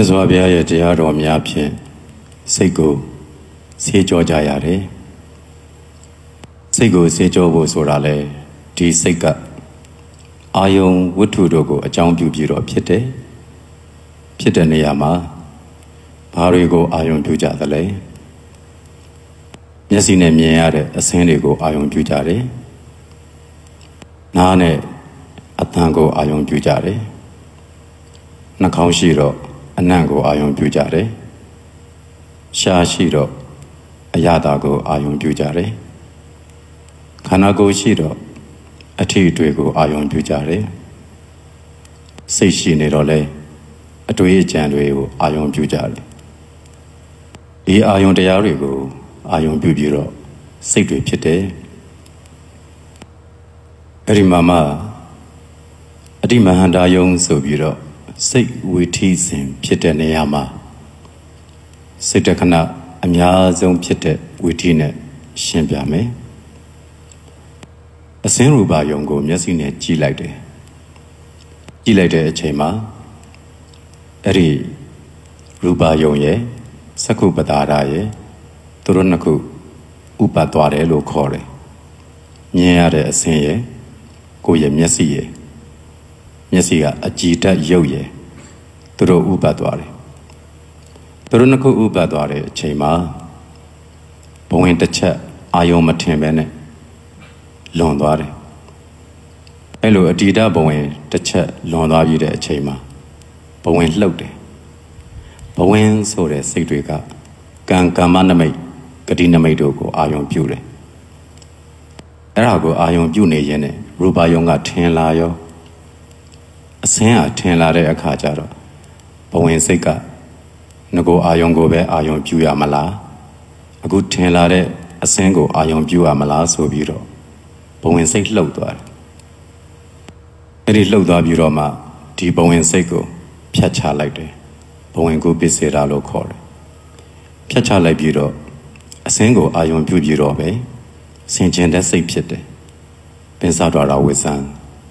မြတ်စွာဘုရားရဲ့တရားတော်များဖြင့်စိတ်ကိုဆေးကြောကြရတယ်စိတ်ကိုဆေးကြောဖို့ဆိုတာလေဒီစိတ်ကအာယုံဝတ္ထုတို့ကိုအကြောင်းပြုပြီးတော့ဖြစ်တဲ့နေရာမှာဘာတွေကိုအာယုံပြုကြသလဲမျက်စိနဲ့မြင်ရတဲ့အဆင်းတွေကိုအာယုံပြုကြတယ်နားနဲ့အသံကိုအာယုံပြုကြတယ်နှာခေါင်းရှိတော့အနံ့ကိုအာယုံပြုကြတယ်ရှားရှိတော့အရသာကိုအာယုံပြုကြတယ်ခန္ဓာကိုယ်ရှိတော့အထီးအတွေ့ကိုအာယုံပြုကြတယ်စိတ်ရှိနေတော့လဲအတွေ့အကြံတွေကိုအာယုံပြုကြတယ်ဒီအာယုံတရားတွေကိုအာယုံပြုပြီးတော့စိတ်တွေဖြစ်တယ်အဲ့ဒီမှာအတိမဟန္တာယုံဆိုပြီးတော့စိတ်ဝိထီစဉ်ဖြစ်တဲ့နေရာမှာစိတ်တခဏအများဆုံးဖြစ်တဲ့ဝိထီနဲ့ရှင်းပြမယ်အစင်းရူပါယုံကိုမျက်စိနဲ့ကြည့်လိုက်တယ်ကြည့်လိုက်တဲ့အချိန်မှာအဲ့ဒီရူပါယုံရဲ့စက္ခုပတာရရဲ့သူတို့နှစ်ခုဥပတ်သွားတယ်လို့ခေါ်တယ်မြင်ရတဲ့အစင်းရဲ့ကိုယ့်ရဲ့မျက်စိကအကြည်ဓာတ်ရုပ်ရဲ့သူတို့ဥပတ်သွားတယ်သူတို့နှစ်ခုဥပတ်သွားတဲ့အချိန်မှာဘဝင်တစ်ချက်အာယုံမထင်ပဲနဲ့လွန်သွားတယ်အဲ့လိုအတ္တဘဝင်တစ်ချက်လွန်သွားပြီးတဲ့အချိန်မှာဘဝင်လှုပ်တယ်ဘဝင်ဆိုတဲ့စိတ်တွေကကံမနမိတ်ဂတိနမိတ်တို့ကိုအာယုံပြုတယ်အဲ့ဒါကိုအာယုံပြုနေရင်နဲ့ရူပယုံကထင်လာရောအစင်းထင်လာတဲ့အခါကျတော့ဘဝင်စိတ်ကငကိုအာယုံကိုပဲအာယုံပြုရမလားအခုထင်လာတဲ့အစင်းကိုအာယုံပြုရမလားဆိုပြီးတော့ဘဝင်စိတ်လှုပ်သွားတယ်အဲ့ဒီလှုပ်သွားပြီးတော့မှဒီဘဝင်စိတ်ကိုဖြတ်ချလိုက်တယ်ဘဝင်ကိုပစ္စေတာလို့ခေါ်တယ်ဖြတ်ချလိုက်ပြီးတော့အစင်းကိုအာယုံပြုပြီးတော့ပဲဆင်ခြင်တဲ့စိတ်ဖြစ်တယ်ပင်စတော်ရာဝိဇ္ဇံ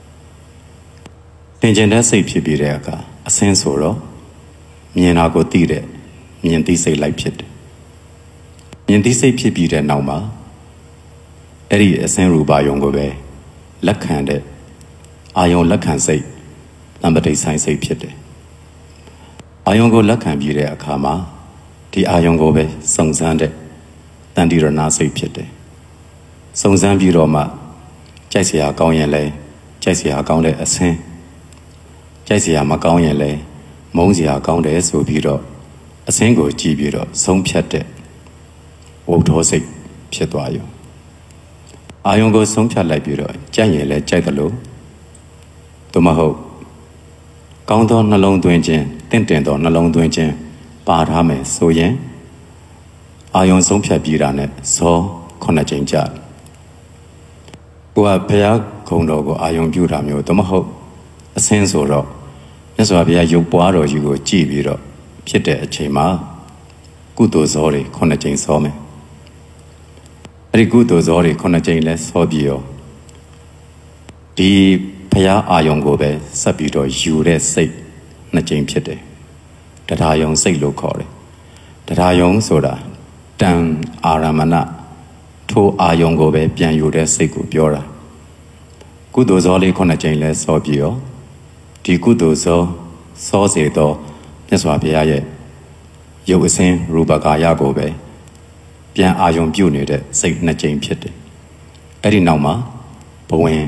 သင်ကျင်တဲ့စိတ်ဖြစ်ပြီးတဲ့အခါအစင်းဆိုတော့မြင်တာကိုသိတဲ့မြင်သိစိတ်လိုက်ဖြစ်တယ်မြင်သိစိတ်ဖြစ်ပြီးတဲ့နောက်မှာအဲ့ဒီအစင်းရူပါယုံကိုပဲလက်ခံတဲ့အာယုံလက်ခံစိတ်တမ္ပတိဆိုင်စိတ်ဖြစ်တယ်အာယုံကိုလက်ခံပြီးတဲ့အခါမှာဒီအာယုံကိုပဲစုံစမ်းတဲ့တန်တိရဏစိတ်ဖြစ်တယ်စုံစမ်းပြီးတော့မှကြိုက်စရာကောင်းရင်လဲကြိုက်စရာကောင်းတဲ့အစင်းကြိုက်စရာမကောင်းရင်လဲမုန်းစရာကောင်းတယ်ဆိုပြီးတော့အစင်းကိုကြည့်ပြီးတော့ဆုံးဖြတ်တဲ့ဝုဒ္ဓောစိတ်ဖြစ်သွားရောအာယုံကိုဆုံးဖြတ်လိုက်ပြီးတော့ကြိုက်ရင်လဲကြိုက်တယ်လို့သို့မဟုတ်ကောင်းသောနှလုံးသွင်းခြင်းတင့်တယ်သောနှလုံးသွင်းခြင်းပါထားမယ်ဆိုရင်အာယုံဆုံးဖြတ်ပြီးတာနဲ့ဇော9ကြိမ်ကြာကိုကဘုရားဂုဏ်တော်ကိုအာယုံပြုတာမျိုးသို့မဟုတ်အစင်းဆိုတော့မြတ်စွာဘုရားရုပ်ပွားတော်ကြီးကိုကြည့်ပြီးတော့ဖြစ်တဲ့အချိန်မှာကုသိုလ်ဇောတွေ9ကြိမ်စောမယ်အဲ့ဒီကုသိုလ်ဇောတွေ9ကြိမ်လဲစောပြီးရောဒီဘုရားအာယုံကိုပဲဆက်ပြီးတော့ယူတဲ့စိတ်2ကြိမ်ဖြစ်တယ်တရားယုံစိတ်လို့ခေါ်တယ်တရားယုံဆိုတာတန်အာရမဏထိုအာယုံကိုပဲပြန်ယူတဲ့စိတ်ကိုပြောတာကုသိုလ်ဇောလေး9ကြိမ်လဲစောပြီးရောဒီကုသိုလ်ဇောစောစေသောမြတ်စွာဘုရားရဲ့ရုပ်အစဉ်ရူပကာယကိုပဲပြန်အာယုံပြုနေတဲ့စိတ်2ကြိမ်ဖြစ်တယ်အဲ့ဒီနောက်မှာဘဝင်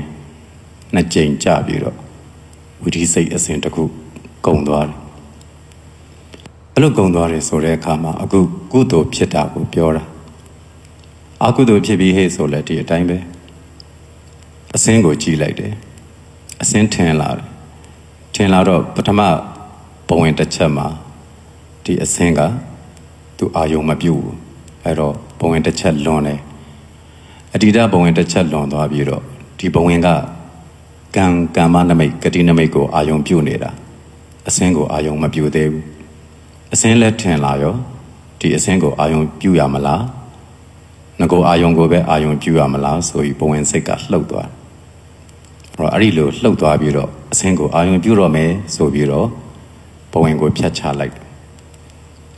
2ကြိမ်ကြာပြီးတော့ဝိဓိစိတ်အစဉ်တစ်ခုကုန်သွားတယ်အဲ့လိုကုန်သွားတယ်ဆိုတဲ့အခါမှာအခုကုသိုလ်ဖြစ်တာကိုပြောတာအကုသိုလ်ဖြစ်ပြီးဟဲ့ဆိုလဲဒီအတိုင်းပဲအစင်းကိုကြည့်လိုက်တယ်အစင်းထင်လာတယ်ထင်လာတော့ပထမဘဝင်တစ်ချက်မှာဒီအစင်းကသူအာယုံမပြုတ်ဘူးအဲ့တော့ဘဝင်တစ်ချက်လွန်တယ်အတ္တိဘဝင်တစ်ချက်လွန်သွားပြီးတော့ဒီဘဝင်ကကံမနမိတ်ဂတိနမိတ်ကိုအာယုံပြုတ်နေတာအစင်းကိုအာယုံမပြုတ်သေးဘူးအစင်းလည်းထင်လာရောဒီအစင်းကိုအာယုံပြုတ်ရမလားငကိုအာယုံကိုပဲအာယုံပြုတ်ရမလားဆိုပြီးဘဝင်စိတ်ကလှုပ်သွားအဲ့ဒီလိုလှုပ်သွားပြီးတော့အစင်းကိုအာယုံပြုတ်တော့မယ်ဆိုပြီးတော့ဘဝင်ကိုဖြတ်ချလိုက်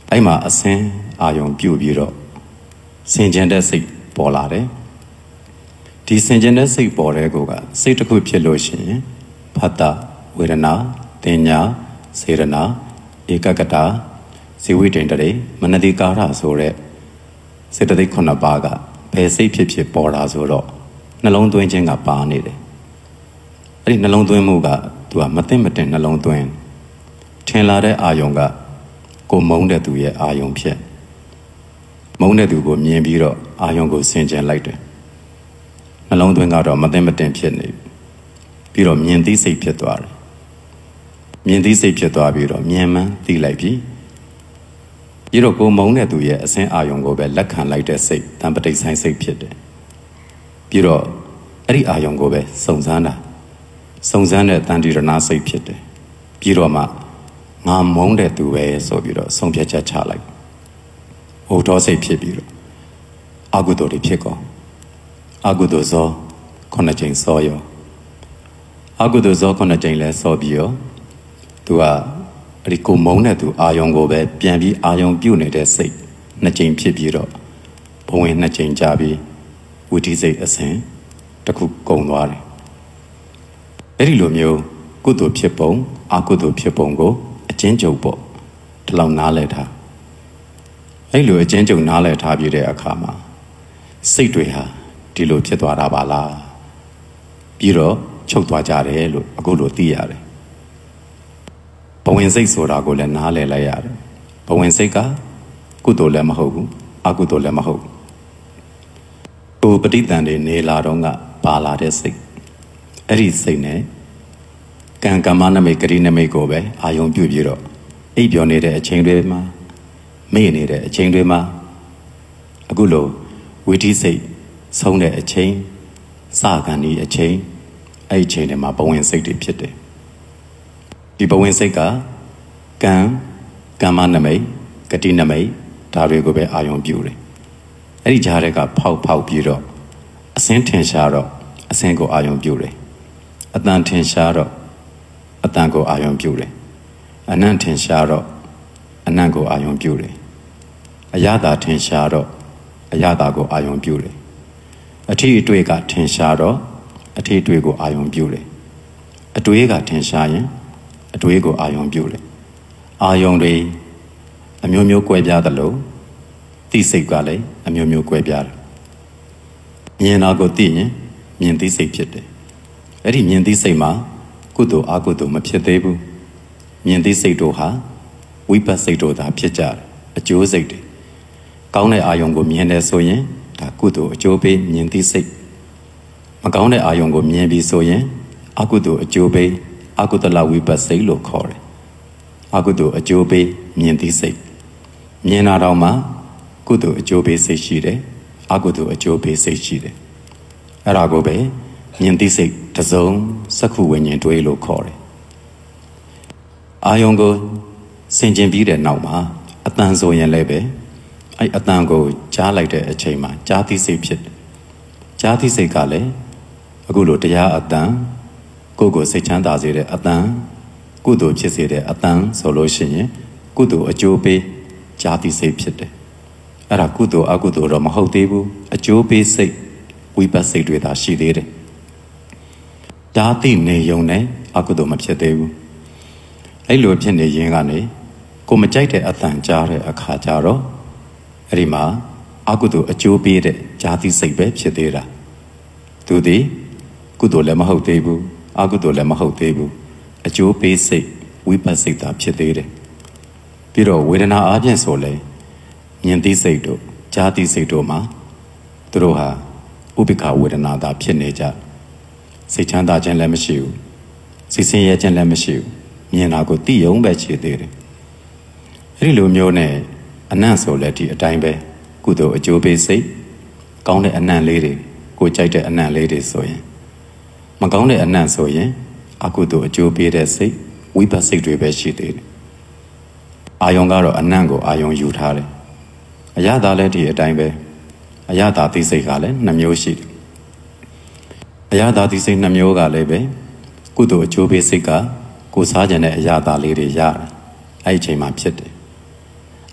အဲ့မှာအစင်းအာယုံပြုတ်ပြီးတော့ဆင်ခြင်တဲ့စိတ်ပေါ်လာတယ်ဒီဆင်ခြင်တဲ့စိတ်ပေါ်တဲ့ကိုကစိတ်တစ်ခုဖြစ်လို့ရှိရင်ဖတ်တာဝေဒနာတင်ညာစေရနာဧကဂတဇေဝိတ္တရေမနတိကာရဆိုတဲ့စေတသိက်9ပါးကဘယ်စိတ်ဖြစ်ပေါ်လာဆိုတော့နှလုံးသွင်းခြင်းကပါနေတယ်အဲ့ဒီနှလုံးသွင်းမှုကသူကမသိမတင်နှလုံးသွင်းထင်လာတဲ့အာယုံကကိုမုန်းတဲ့သူရဲ့အာယုံဖြစ်မုန်းတဲ့သူကိုမြင်ပြီးတော့အာယုံကိုဆင်ခြင်လိုက်တယ်နှလုံးသွင်းကတော့မသိမတင်ဖြစ်နေပြီးတော့မြင်သိစိတ်ဖြစ်သွားတယ်မြင်သိစိတ်ဖြစ်သွားပြီးတော့မြင်မှန်းသိလိုက်ပြီပြီးတော့ကိုမုန်းတဲ့သူရဲ့အစင်းအာယုံကိုပဲလက်ခံလိုက်တဲ့စိတ်တံပဋိဆိုင်စိတ်ဖြစ်တယ်ပြီးတော့အဲ့ဒီအာယုံကိုပဲစုံစမ်းတဲ့တန်တိရဏစိတ်ဖြစ်တယ်ပြီးတော့မှငါမုန်းတဲ့သူပဲဆိုပြီးတော့ဆုံးဖြတ်ချက်ချလိုက်ဟိုတော်စိတ်ဖြစ်ပြီးတော့အကုသိုလ်တွေဖြစ်ကောအကုသိုလ်ဇော9ကြိမ်စောရောအကုသိုလ်ဇော9ကြိမ်လဲစောပြီးရောသူကအဲ့ဒီကိုမုန်းတဲ့သူအာယုံကိုပဲပြန်ပြီးအာယုံပြုတ်နေတဲ့စိတ်2ကြိမ်ဖြစ်ပြီးတော့ဘဝင်2ကြိမ်ကြာပြီးဝိတိစိတ်အစဉ်တစ်ခုကုန်သွားတယ်အဲ့ဒီလိုမျိုးကုသိုလ်ဖြစ်ပုံအကုသိုလ်ဖြစ်ပုံကိုအကျဉ်းချုပ်ပေါ့ဒီလောက်နားလည်ထားအဲ့လိုအကျဉ်းချုပ်နားလည်ထားပြီးတဲ့အခါမှာစိတ်တွေဟာဒီလိုဖြစ်သွားတာပါလားပြီးတော့ချုပ်သွားကြတယ်လို့အခုလိုသိရတယ်ဘဝင်စိတ်ဆိုတာကိုလည်းနားလည်လိုက်ရတယ်ဘဝင်စိတ်ကကုသိုလ်လည်းမဟုတ်ဘူးအကုသိုလ်လည်းမဟုတ်ဘူးကိုပဋိသင်္ဍေနေလာတော့ကပါလာတဲ့စိတ်အဲ့ဒီစိတ်နဲ့ကံကမ္မနမိတ်ဂရိနမိတ်ကိုပဲအာယုံပြုပြီးတော့အိပ်ပျော်နေတဲ့အချိန်တွေမှာမေ့နေတဲ့အချိန်တွေမှာအခုလိုဝိတိစိတ်ဆုံးတဲ့အချိန်စကန်ဒီအချိန်အဲ့ဒီအချိန်တွေမှာဘဝင်စိတ်တွေဖြစ်တယ်ဒီဘဝင်စိတ်ကကံကမ္မနမိတ်ဂတိနမိတ်ဒါတွေကိုပဲအာယုံပြုတယ်အဲ့ဒီကြားတွေကဖောက်ပြီးတော့အစင်းထင်ရှားတော့အစင်းကိုအာယုံပြုတယ်အတန်ထင်ရှားတော့အတန်ကိုအာယုံပြုတယ်အနံ့ထင်ရှားတော့အနံ့ကိုအာယုံပြုတယ်အရသာထင်ရှားတော့အရသာကိုအာယုံပြုတယ်အထီးအတွေ့ကထင်ရှားတော့အထီးအတွေ့ကိုအာယုံပြုတယ်အတွေ့ကထင်ရှားရင်အတွေ့ကိုအာယုံပြုတယ်အာယုံတွေအမျိုးမျိုးကွဲပြားသလိုသိစိတ်ကလည်းအမျိုးမျိုးကွဲပြားတယ်မြင်တာကိုသိရင်မြင်သိစိတ်ဖြစ်တယ်အဲ့ဒီမြင်သိစိတ်မှာကုသိုလ်အကုသိုလ်မဖြစ်သေးဘူးမြင်သိစိတ်တို့ဟာဝိပဿစိတ်တို့သာဖြစ်ကြတယ်အကျိုးစိတ်တွေကောင်းတဲ့အာယုံကိုမြင်တယ်ဆိုရင်ဒါကုသိုလ်အကျိုးပေးမြင်သိစိတ်မကောင်းတဲ့အာယုံကိုမြင်ပြီးဆိုရင်အကုသိုလ်အကျိုးပေးအကုသလဝိပဿစိတ်လို့ခေါ်တယ်အကုသိုလ်အကျိုးပေးမြင်သိစိတ်မြင်တာတော့မှကုသိုလ်အကျိုးပေးစိတ်ရှိတယ်အကုသိုလ်အကျိုးပေးစိတ်ရှိတယ်အဲ့ဒါကိုပဲမြင်သိစိတ်တစုံစက္ခုဝိညာဉ်တွေးလို့ခေါ်တယ်အာယုံကိုဆင်ခြင်ပြီးတဲ့နောက်မှာအတန်ဆိုရင်လည်းပဲအဲ့အတန်ကိုကြားလိုက်တဲ့အချိန်မှာကြားသိစိတ်ဖြစ်တယ်ကြားသိစိတ်ကလည်းအခုလိုတရားအတန်ကိုယ်ကိုစိတ်ချမ်းသာစေတဲ့အတန်ကုသိုလ်ဖြစ်စေတဲ့အတန်ဆိုလို့ရှိရင်ကုသိုလ်အကျိုးပေးကြားသိစိတ်ဖြစ်တယ်အဲ့ဒါကုသိုလ်အကုသိုလ်တော့မဟုတ်သေးဘူးအကျိုးပေးစိတ်ဝိပဿစိတ်တွေသာရှိသေးတယ်ကြားသိနေုံနဲ့အကုသိုလ်မဖြစ်သေးဘူးအဲ့လိုဖြစ်နေရင်ကနေကိုမကြိုက်တဲ့အတန်ကြားတဲ့အခါကျတော့အဲ့ဒီမှာအကုသိုလ်အကျိုးပေးတဲ့ကြားသိစိတ်ပဲဖြစ်သေးတာသူဒီကုသိုလ်လည်းမဟုတ်သေးဘူးအကုသိုလ်လည်းမဟုတ်သေးဘူးအကျိုးပေးစိတ်ဝိပဿစိတ်သာဖြစ်သေးတယ်ပြီးတော့ဝေဒနာအပြင်ဆိုလဲမြင်သိစိတ်တို့ကြားသိစိတ်တို့မှာသူတို့ဟာဥပိ္ပခဝေဒနာသာဖြစ်နေကြစိတ်ချမ်းသာခြင်းလည်းမရှိဘူးစိတ်ဆင်းရဲခြင်းလည်းမရှိဘူးမြင်တာကိုသိယုံပဲရှိသေးတယ်အဲ့ဒီလိုမျိုးနဲ့အနံ့ဆိုလဲဒီအတိုင်းပဲကုသိုလ်အကျိုးပေးစိတ်ကောင်းတဲ့အနံ့လေးတွေကိုကြိုက်တဲ့အနံ့လေးတွေဆိုရင်မကောင်းတဲ့အနံ့ဆိုရင်အကုသိုလ်အကျိုးပေးတဲ့စိတ်ဝိပဿစိတ်တွေပဲရှိသေးတယ်အာယုံကတော့အနံ့ကိုအာယုံယူထားတယ်အရသာလည်းဒီအတိုင်းပဲအရသာသိစိတ်ကလည်း2မျိုးရှိတယ်အရသာသိစိတ်2မျိုးကလည်းပဲကုသိုလ်အကျိုးပေးစိတ်ကကိုစားကြတဲ့အရသာလေးတွေရတာအဲ့ဒီအချိန်မှာဖြစ်တယ်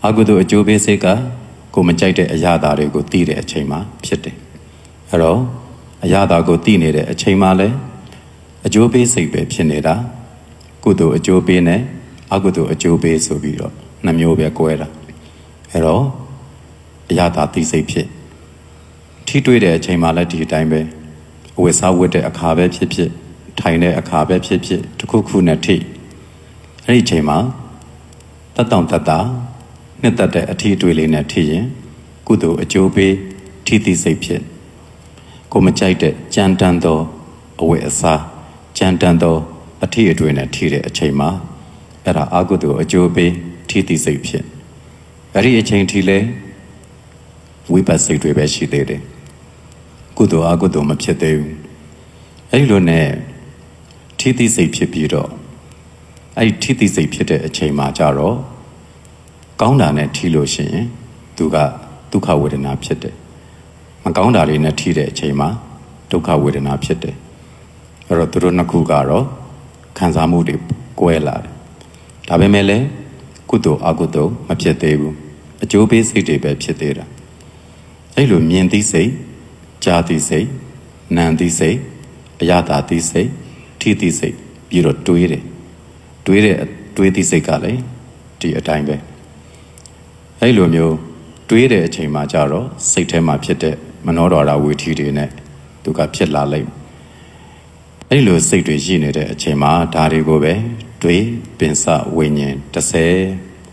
အာကုသိုလ်အကျိုးပေးစိတ်ကကိုမကြိုက်တဲ့အရာသာတွေကိုသိတဲ့အချိန်မှာဖြစ်တယ်အဲ့တော့အရာသာကိုသိနေတဲ့အချိန်မှာလည်းအကျိုးပေးစိတ်ပဲဖြစ်နေတာကုသိုလ်အကျိုးပေးနဲ့အကုသိုလ်အကျိုးပေးဆိုပြီးတော့နှစ်မျိုးပဲကွဲတာအဲ့တော့အရာသာသိစိတ်ဖြစ်ထိတွေ့တဲ့အချိန်မှာလည်းဒီအတိုင်းပဲအဝတ်စားဝတ်တဲ့အခါပဲဖြစ်ဖြစ်ထိုင်တဲ့အခါပဲဖြစ်ဖြစ်တစ်ခုခုနဲ့ထိအဲ့ဒီအချိန်မှာတတ်တောင့်တတ်တာနှစ်သက်တဲ့အထီးအတွေ့လေးနဲ့ထိရင်ကုသိုလ်အကျိုးပေးထိသိစိတ်ဖြစ်ကိုမကြိုက်တဲ့ကြမ်းတမ်းသောအဝတ်အစားကြမ်းတမ်းသောအထီးအတွေ့နဲ့ထိတဲ့အချိန်မှာအဲ့ဒါအကုသိုလ်အကျိုးပေးထိသိစိတ်ဖြစ်အဲ့ဒီအချိန်ထိလဲဝိပဿစိတ်တွေပဲရှိသေးတယ်ကုသိုလ်အကုသိုလ်မဖြစ်သေးဘူးအဲ့ဒီလိုနဲ့ထိသိစိတ်ဖြစ်ပြီးတော့အဲ့ဒီထိသိစိတ်ဖြစ်တဲ့အချိန်မှာကြတော့ကောင်းတာနဲ့ထိလို့ရှိရင်သူကဒုက္ခဝေဒနာဖြစ်တယ်မကောင်းတာလေးနဲ့ထိတဲ့အချိန်မှာဒုက္ခဝေဒနာဖြစ်တယ်အဲ့တော့သူတို့နှစ်ခုကတော့ခံစားမှုတွေကွဲလာတယ်ဒါပေမဲ့လည်းကုသိုလ်အကုသိုလ်မဖြစ်သေးဘူးအကျိုးပေးစိတ်တွေပဲဖြစ်သေးတာအဲ့လိုမြင်သိစိတ်ကြားသိစိတ်နာမ်သိစိတ်အယတာသိစိတ်ထိသိစိတ်ပြီးတော့တွေးသိစိတ်ကလည်းဒီအတိုင်းပဲအဲ့လိုမျိုးတွေးတဲ့အချိန်မှာကြတော့စိတ်ထဲမှာဖြစ်တဲ့မနောဒွါရဝေထီတွေနဲ့သူကဖြစ်လာလိမ့်အဲ့လိုစိတ်တွေရှိနေတဲ့အချိန်မှာဒါတွေကိုပဲတွေးပင်စဝိညာဉ်30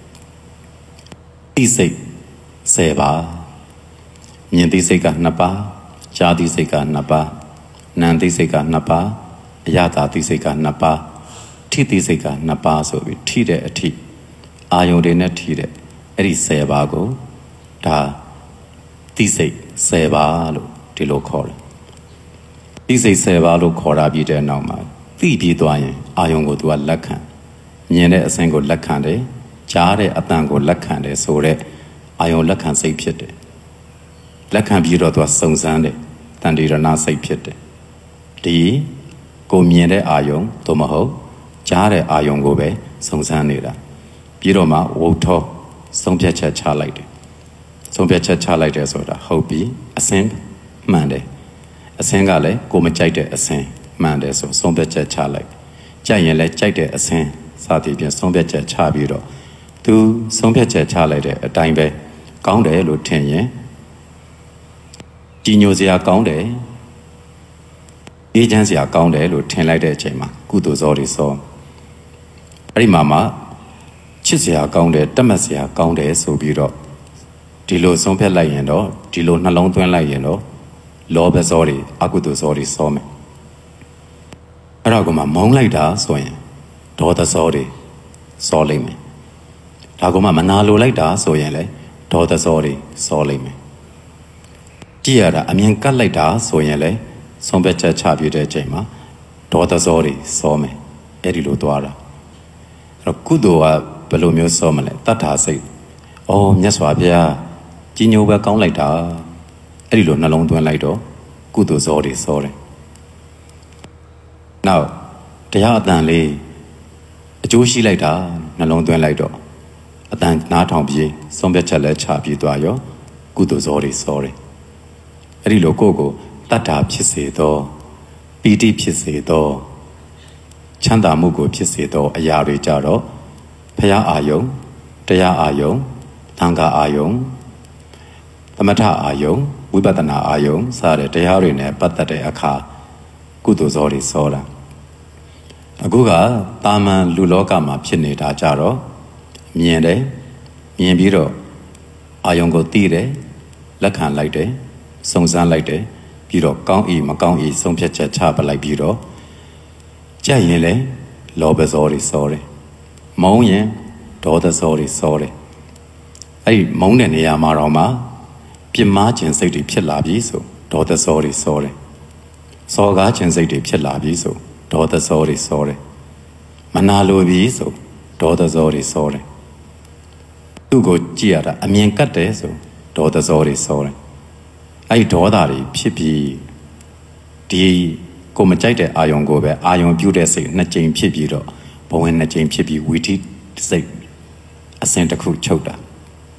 သိစိတ်10ပါးမြင်သိစိတ်က2ပါးကြားသိစိတ်က2ပါးနာမ်သိစိတ်က2ပါးအယတာသိစိတ်က2ပါးထိသိစိတ်က2ပါးဆိုပြီးထိတဲ့အထိအာယုန်တွေနဲ့ထိတဲ့အဲ့ဒီ10ပါးကိုဒါသိစိတ်10ပါးလို့ဒီလိုခေါ်တယ်သိစိတ်10ပါးလို့ခေါ်တာပြီးတဲ့နောက်မှာသိပြီးသွားရင်အာယုန်ကိုသူကလက်ခံမြင်တဲ့အစဉ်ကိုလက်ခံတယ်ကြားတဲ့အတန်ကိုလက်ခံတယ်ဆိုတဲ့အာယုန်လက်ခံစိတ်ဖြစ်တယ်လက်ခံပြီးတော့သူကစုံစမ်းတယ်တန်တိရဏစိတ်ဖြစ်တယ်ဒီကိုမြင်တဲ့အာယုန်သို့မဟုတ်ကြားတဲ့အာယုန်ကိုပဲစုံစမ်းနေတာပြီးတော့မှဝုထောဆုံးဖြတ်ချက်ချလိုက်တယ်ဆုံးဖြတ်ချက်ချလိုက်တယ်ဆိုတာဟုတ်ပြီအစဉ်မှန်တယ်အစဉ်ကလည်းကိုမကြိုက်တဲ့အစဉ်မှန်တယ်ဆိုဆုံးဖြတ်ချက်ချလိုက်ကြိုက်ရင်လည်းကြိုက်တဲ့အစဉ်စသည်ဖြင့်ဆုံးဖြတ်ချက်ချပြီးတော့သူဆုံးဖြတ်ချက်ချလိုက်တဲ့အတိုင်းပဲကောင်းတယ်လို့ထင်ရင်ကြီးညိုစရာကောင်းတယ်အေးချမ်းစရာကောင်းတယ်လို့ထင်လိုက်တဲ့အချိန်မှာကုသိုလ်ဇောတွေစောအဲ့ဒီမှာချစ်စရာကောင်းတယ်တတ်မှတ်စရာကောင်းတယ်ဆိုပြီးတော့ဒီလိုဆုံးဖြတ်လိုက်ရင်တော့ဒီလိုနှလုံးသွင်းလိုက်ရင်တော့လောဘဇောတွေအကုသိုလ်ဇောတွေစောမယ်အဲ့ဒါကမှမုန်းလိုက်တာဆိုရင်ဒေါသဇောတွေစောလိမ့်မယ်ဒါကမှမနာလိုလိုက်တာဆိုရင်လည်းဒေါသဇောတွေစောလိမ့်မယ်ကြည့်ရတာအမြင်ကတ်လိုက်တာဆိုရင်လည်းဆုံးဖြတ်ချက်ချပြတဲ့အချိန်မှာဒေါသဇောတွေစောမယ်အဲ့ဒီလိုသွားတာအဲ့တော့ကုသိုလ်ကဘယ်လိုမျိုးစောမလဲတတ္ထာစိတ်အော်မြတ်စွာဘုရားကြီးညိုပဲကောင်းလိုက်တာအဲ့ဒီလိုနှလုံးသွင်းလိုက်တော့ကုသိုလ်ဇောတွေစောတယ်နောက်တရားအတန်လေးအကျိုးရှိလိုက်တာနှလုံးသွင်းလိုက်တော့အတန်နားထောင်ပြီးဆုံးဖြတ်ချက်လဲချပြီးသွားရောကုသိုလ်ဇောတွေစောတယ်အဲ့ဒီလိုကိုယ့်ကိုတတ္ထာဖြစ်စေသောပီတိဖြစ်စေသောချမ်းသာမှုကိုဖြစ်စေသောအရာတွေကြတော့ဘုရားအာယုံတရားအာယုံသံဃာအာယုံသမထအာယုံဝိပဿနာအာယုံစတဲ့တရားတွေနဲ့ပတ်သက်တဲ့အခါကုသိုလ်ဇောတွေစောတာအခုကတာမန်လူလောကမှာဖြစ်နေတာကြတော့မြင်တယ်မြင်ပြီးတော့အာယုံကိုသိတယ်လက်ခံလိုက်တယ်စုံစမ်းလိုက်တယ်ပြီးတော့ကောင်းဤမကောင်းဤဆုံးဖြတ်ချက်ချပလိုက်ပြီးတော့ကြက်ရင်လည်းလောဘဇောတွေစောတယ်မုန်းရင်ဒေါသဇောတွေစောတယ်အဲ့ဒီမုန်းတဲ့နေရာမှာတော့မှပြင်းမာခြင်းစိတ်တွေဖြစ်လာပြီဆိုဒေါသဇောတွေစောတယ်စောကားခြင်းစိတ်တွေဖြစ်လာပြီဆိုဒေါသဇောတွေစောတယ်မနာလိုပြီဆိုဒေါသဇောတွေစောတယ်သူ့ကိုကြည့်ရတာအမြင်ကတ်တယ်ဆိုဒေါသဇောတွေစောတယ်အဲ့ဒီဒေါသတွေဖြစ်ပြီးဒီကိုမကြိုက်တဲ့အာယုံကိုပဲအာယုံပြုတ်တဲ့စိတ်နှစ်ကြိမ်ဖြစ်ပြီးတော့ဘဝင်နှစ်ကြိမ်ဖြစ်ပြီးဝီထိစိတ်အစဉ်တစ်ခုချုပ်တာ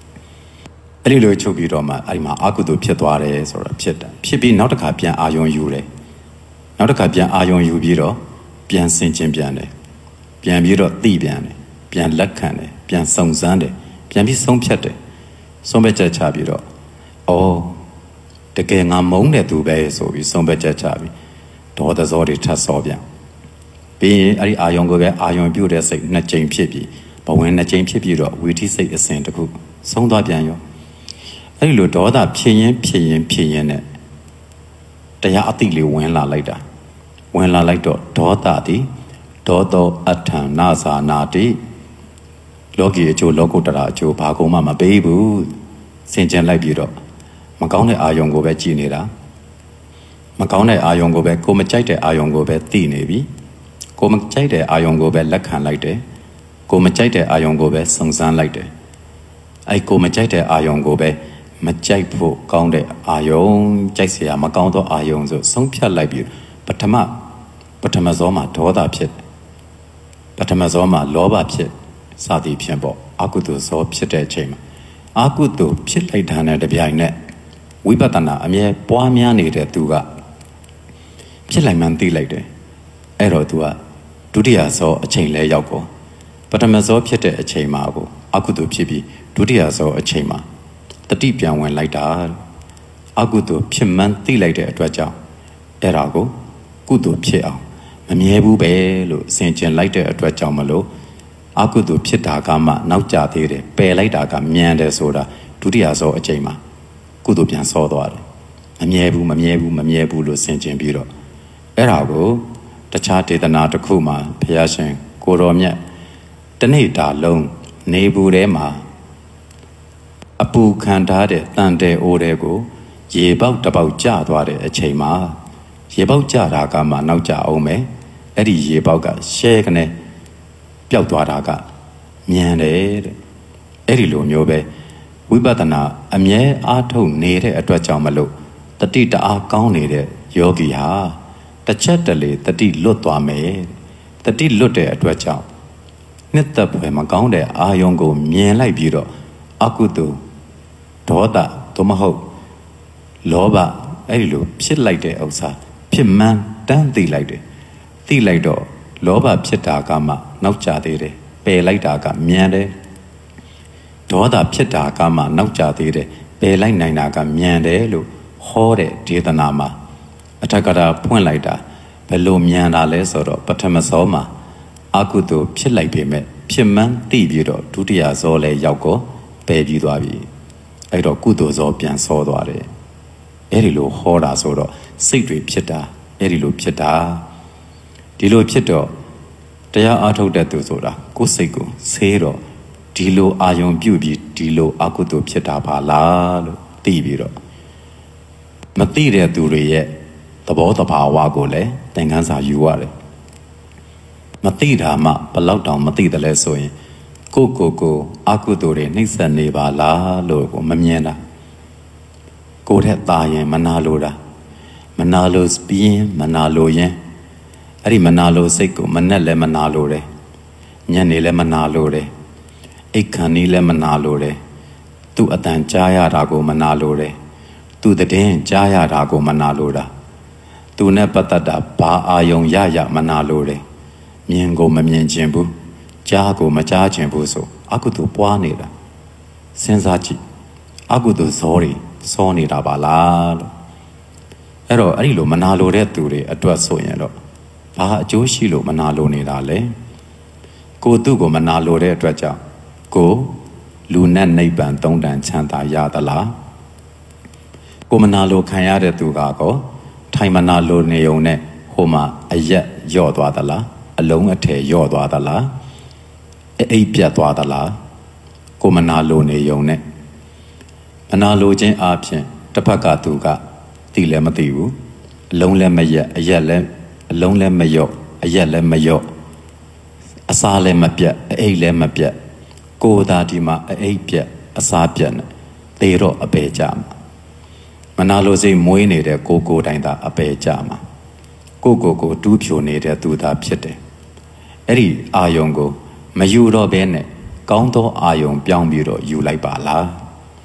အဲ့ဒီလိုချုပ်ပြီးတော့မှအဲ့ဒီမှာအကုသိုလ်ဖြစ်သွားတယ်ဆိုတော့ဖြစ်တယ်ဖြစ်ပြီးနောက်တစ်ခါပြန်အာယုံယူတယ်နောက်တစ်ခါပြန်အာယုံယူပြီးတော့ပြန်ဆင်ခြင်ပြန်တယ်ပြန်ပြီးတော့သိပြန်တယ်ပြန်လက်ခံတယ်ပြန်စုံစမ်းတယ်ပြန်ပြီးဆုံးဖြတ်တယ်ဆုံးဖြတ်ချက်ချပြီးတော့အော်တကယ်ငါမုန်းတဲ့သူပဲဆိုပြီးဆုံးဖြတ်ချက်ချပြီးဒေါသဇောတွေထပ်စောပြန်ပြီးရင်အဲ့ဒီအာယုံကိုပဲအာယုံပြုတ်တဲ့စိတ်နှစ်ကြိမ်ဖြစ်ပြီးဘဝင်နှစ်ကြိမ်ဖြစ်ပြီးတော့ဝီထိစိတ်အစဉ်တစ်ခုဆုံးသွားပြန်ရောအဲ့ဒီလိုဒေါသဖြစ်ရင်နဲ့တရားအတိလေးဝင်လာလိုက်တာဝင်လာလိုက်တော့ဒေါသသည်ဒေါသောအထံနာဇာနာတိလောကီအကျိုးလောကုတ္တရာအကျိုးဘာကုန်မှမပေးဘူးစင်ကြင်လိုက်ပြီးတော့မကောင်းတဲ့အာယုံကိုပဲကြည်နေတာမကောင်းတဲ့အာယုံကိုပဲကိုမကြိုက်တဲ့အာယုံကိုပဲသိနေပြီကိုမကြိုက်တဲ့အာယုံကိုပဲလက်ခံလိုက်တယ်ကိုမကြိုက်တဲ့အာယုံကိုပဲစုံစမ်းလိုက်တယ်အဲ့ကိုမကြိုက်တဲ့အာယုံကိုပဲမကြိုက်ဖို့ကောင်းတဲ့အာယုံကြိုက်เสียမကောင်းသောအာယုံဆိုဆုံးဖြတ်လိုက်ပြီးပထမဇောမှာဒေါသဖြစ်ပထမဇောမှာလောဘဖြစ်စသည်ဖြင့်ပေါ့အကုသိုလ်ဇောဖြစ်တဲ့အချိန်မှာအကုသိုလ်ဖြစ်လိုက်တာနဲ့တပြိုင်နက်ဝိပဿနာအမြဲပွားများနေတဲ့သူကဖြစ်လိုက်မှန်းသိလိုက်တယ်အဲ့တော့သူကဒုတိယဇောအချိန်လဲရောက်ကုန်ပထမဇောဖြစ်တဲ့အချိန်မှာကိုအကုသိုလ်ဖြစ်ပြီးဒုတိယဇောအချိန်မှာတတိပြန်ဝင်လိုက်တာအကုသိုလ်ဖြစ်မှန်းသိလိုက်တဲ့အတွက်ကြောင့်အဲ့ဒါကိုကုသိုလ်ဖြစ်အောင်မမြဲဘူးပဲလို့ဆင်ခြင်လိုက်တဲ့အတွက်ကြောင့်မလို့အကုသိုလ်ဖြစ်တာကမှနောက်ကျသေးတယ်ပယ်လိုက်တာကမြန်တယ်ဆိုတာဒုတိယဇောအချိန်မှာကုသိုလ်ပြန်ဆောသွားတယ်မမြဲဘူးလို့ဆင်ခြင်ပြီးတော့အဲ့ဒါကိုတခြားဒေသနာတစ်ခုမှာဘုရားရှင်ကိုတော်မြတ်တနေ့တာလုံးနေဘူးထဲမှာအပူခံထားတဲ့တန်တဲ့အိုးတွေကိုရေပေါက်တစ်ပေါက်ကျသွားတဲ့အချိန်မှာရေပေါက်ကျတာကမှနောက်ကျအောင်မယ်အဲ့ဒီရေပေါက်ကရှဲကနေပျောက်သွားတာကမြန်တယ်တဲ့အဲ့ဒီလိုမျိုးပဲဝိပဿနာအမြဲအားထုတ်နေတဲ့အတွက်ကြောင့်မလို့တတိတအားကောင်းနေတဲ့ယောဂီဟာတစ်ချက်တလေတတိလွတ်သွားမယ်တတိလွတ်တဲ့အတွက်ကြောင့်နှစ်သက်ဖွယ်မကောင်းတဲ့အာယုံကိုမြင်လိုက်ပြီးတော့အကုသိုလ်ဒေါသသို့မဟုတ်လောဘအဲ့ဒီလိုဖြစ်လိုက်တဲ့ဥစ္စာဖြစ်မှန်းတန်းသိလိုက်တယ်သိလိုက်တော့လောဘဖြစ်တာကမှနောက်ကျသေးတယ်ပယ်လိုက်တာကမြန်တယ်ဒေါသဖြစ်တာကမှနောက်ကျသေးတယ်ပယ်လိုက်နိုင်တာကမြန်တယ်လို့ဟောတဲ့ဒေသနာမှာအထက်ကရာဖွင့်လိုက်တာဘယ်လိုမြန်တာလဲဆိုတော့ပထမဇောမှာအကုသိုလ်ဖြစ်လိုက်ပေမဲ့ဖြစ်မှန်းသိပြီးတော့ဒုတိယဇောလဲရောက်တော့ပယ်ပြီးသွားပြီအဲ့တော့ကုသိုလ်ဇောပြန်စောသွားတယ်အဲ့ဒီလိုဟောတာဆိုတော့စိတ်တွေဖြစ်တာအဲ့ဒီလိုဖြစ်တာဒီလိုဖြစ်တော့တရားအားထုတ်တဲ့သူဆိုတာကိုယ်စိတ်ကိုဆေးတော့ဒီလိုအာယုံပြုတ်ပြီးဒီလိုအကုသိုလ်ဖြစ်တာပါလားလို့သိပြီးတော့မသိတဲ့သူတွေရဲ့သဘောတဘာဝကိုလည်းသင်ခန်းစာယူရတယ်မသိတာမှဘလောက်တောင်မသိတယ်လဲဆိုရင်ကိုအကုသိုလ်တွေနှိမ့်ဆက်နေပါလားလို့ကိုမမြင်တာကိုယ်ထက်သာရင်မနာလိုတာမနာလိုပြီးရင်မနာလိုရင်အဲ့ဒီမနာလိုစိတ်ကိုမနဲ့လည်းမနာလိုတယ်ညနေလည်းမနာလိုတယ်အိတ်ခမ်းนี้လည်းမနာလိုတယ်သူ့အတန်ကြားရတာကိုမနာလိုတယ်သူ့တဲ့င်းကြားရတာကိုမနာလိုတာသူနဲ့ပတ်သက်တာဘာအာယုံရမနာလိုတယ်မြင်ကိုမမြင်ခြင်းဘူးကြားကိုမကြားခြင်းဘူးဆိုအကုသိုလ်ပွားနေတာစဉ်းစားကြည့်အကုသိုလ်ဇောတွေစောနေတာပါလားလို့အဲ့တော့အဲ့ဒီလိုမနာလိုတဲ့သူတွေအတွက်ဆိုရင်တော့ဘာအကျိုးရှိလို့မနာလိုနေတာလဲကိုသူ့ကိုမနာလိုတဲ့အတွက်ကြောင့်ကိုလူနဲ့နိဗ္ဗာန်သုံးတန်ချမ်းသာရသလားကိုမနာလိုခံရတဲ့သူကောထိုင်မနာလိုနေုံနဲ့ဟိုမှာအရက်ယော့သွားသလားအလုံးအထည်ယော့သွားသလားအိပ်ပြတ်သွားသလားကိုမနာလိုနေုံနဲ့မနာလိုခြင်းအပြင်တစ်ဖက်ကသူကသိလည်းမသိဘူးအလုံးလည်းမရက်အရက်လည်းအလုံးလည်းမယော့အရက်လည်းမယော့အစားလည်းမပြတ်အိပ်လည်းမပြတ်ကိုယ်သာဒီမှာအိပ်ပြတ်အစားပြတ်နဲ့သေတော့အပေကြမှာမနာလိုစိတ်မွေးနေတဲ့ကိုတိုင်သာအပေကြမှာကိုတူးဖြိုနေတဲ့သူသာဖြစ်တယ်အဲ့ဒီအာယုံကိုမယူတော့ဘဲနဲ့ကောင်းသောအာယုံပြောင်းပြီးတော့ယူလိုက်ပါလား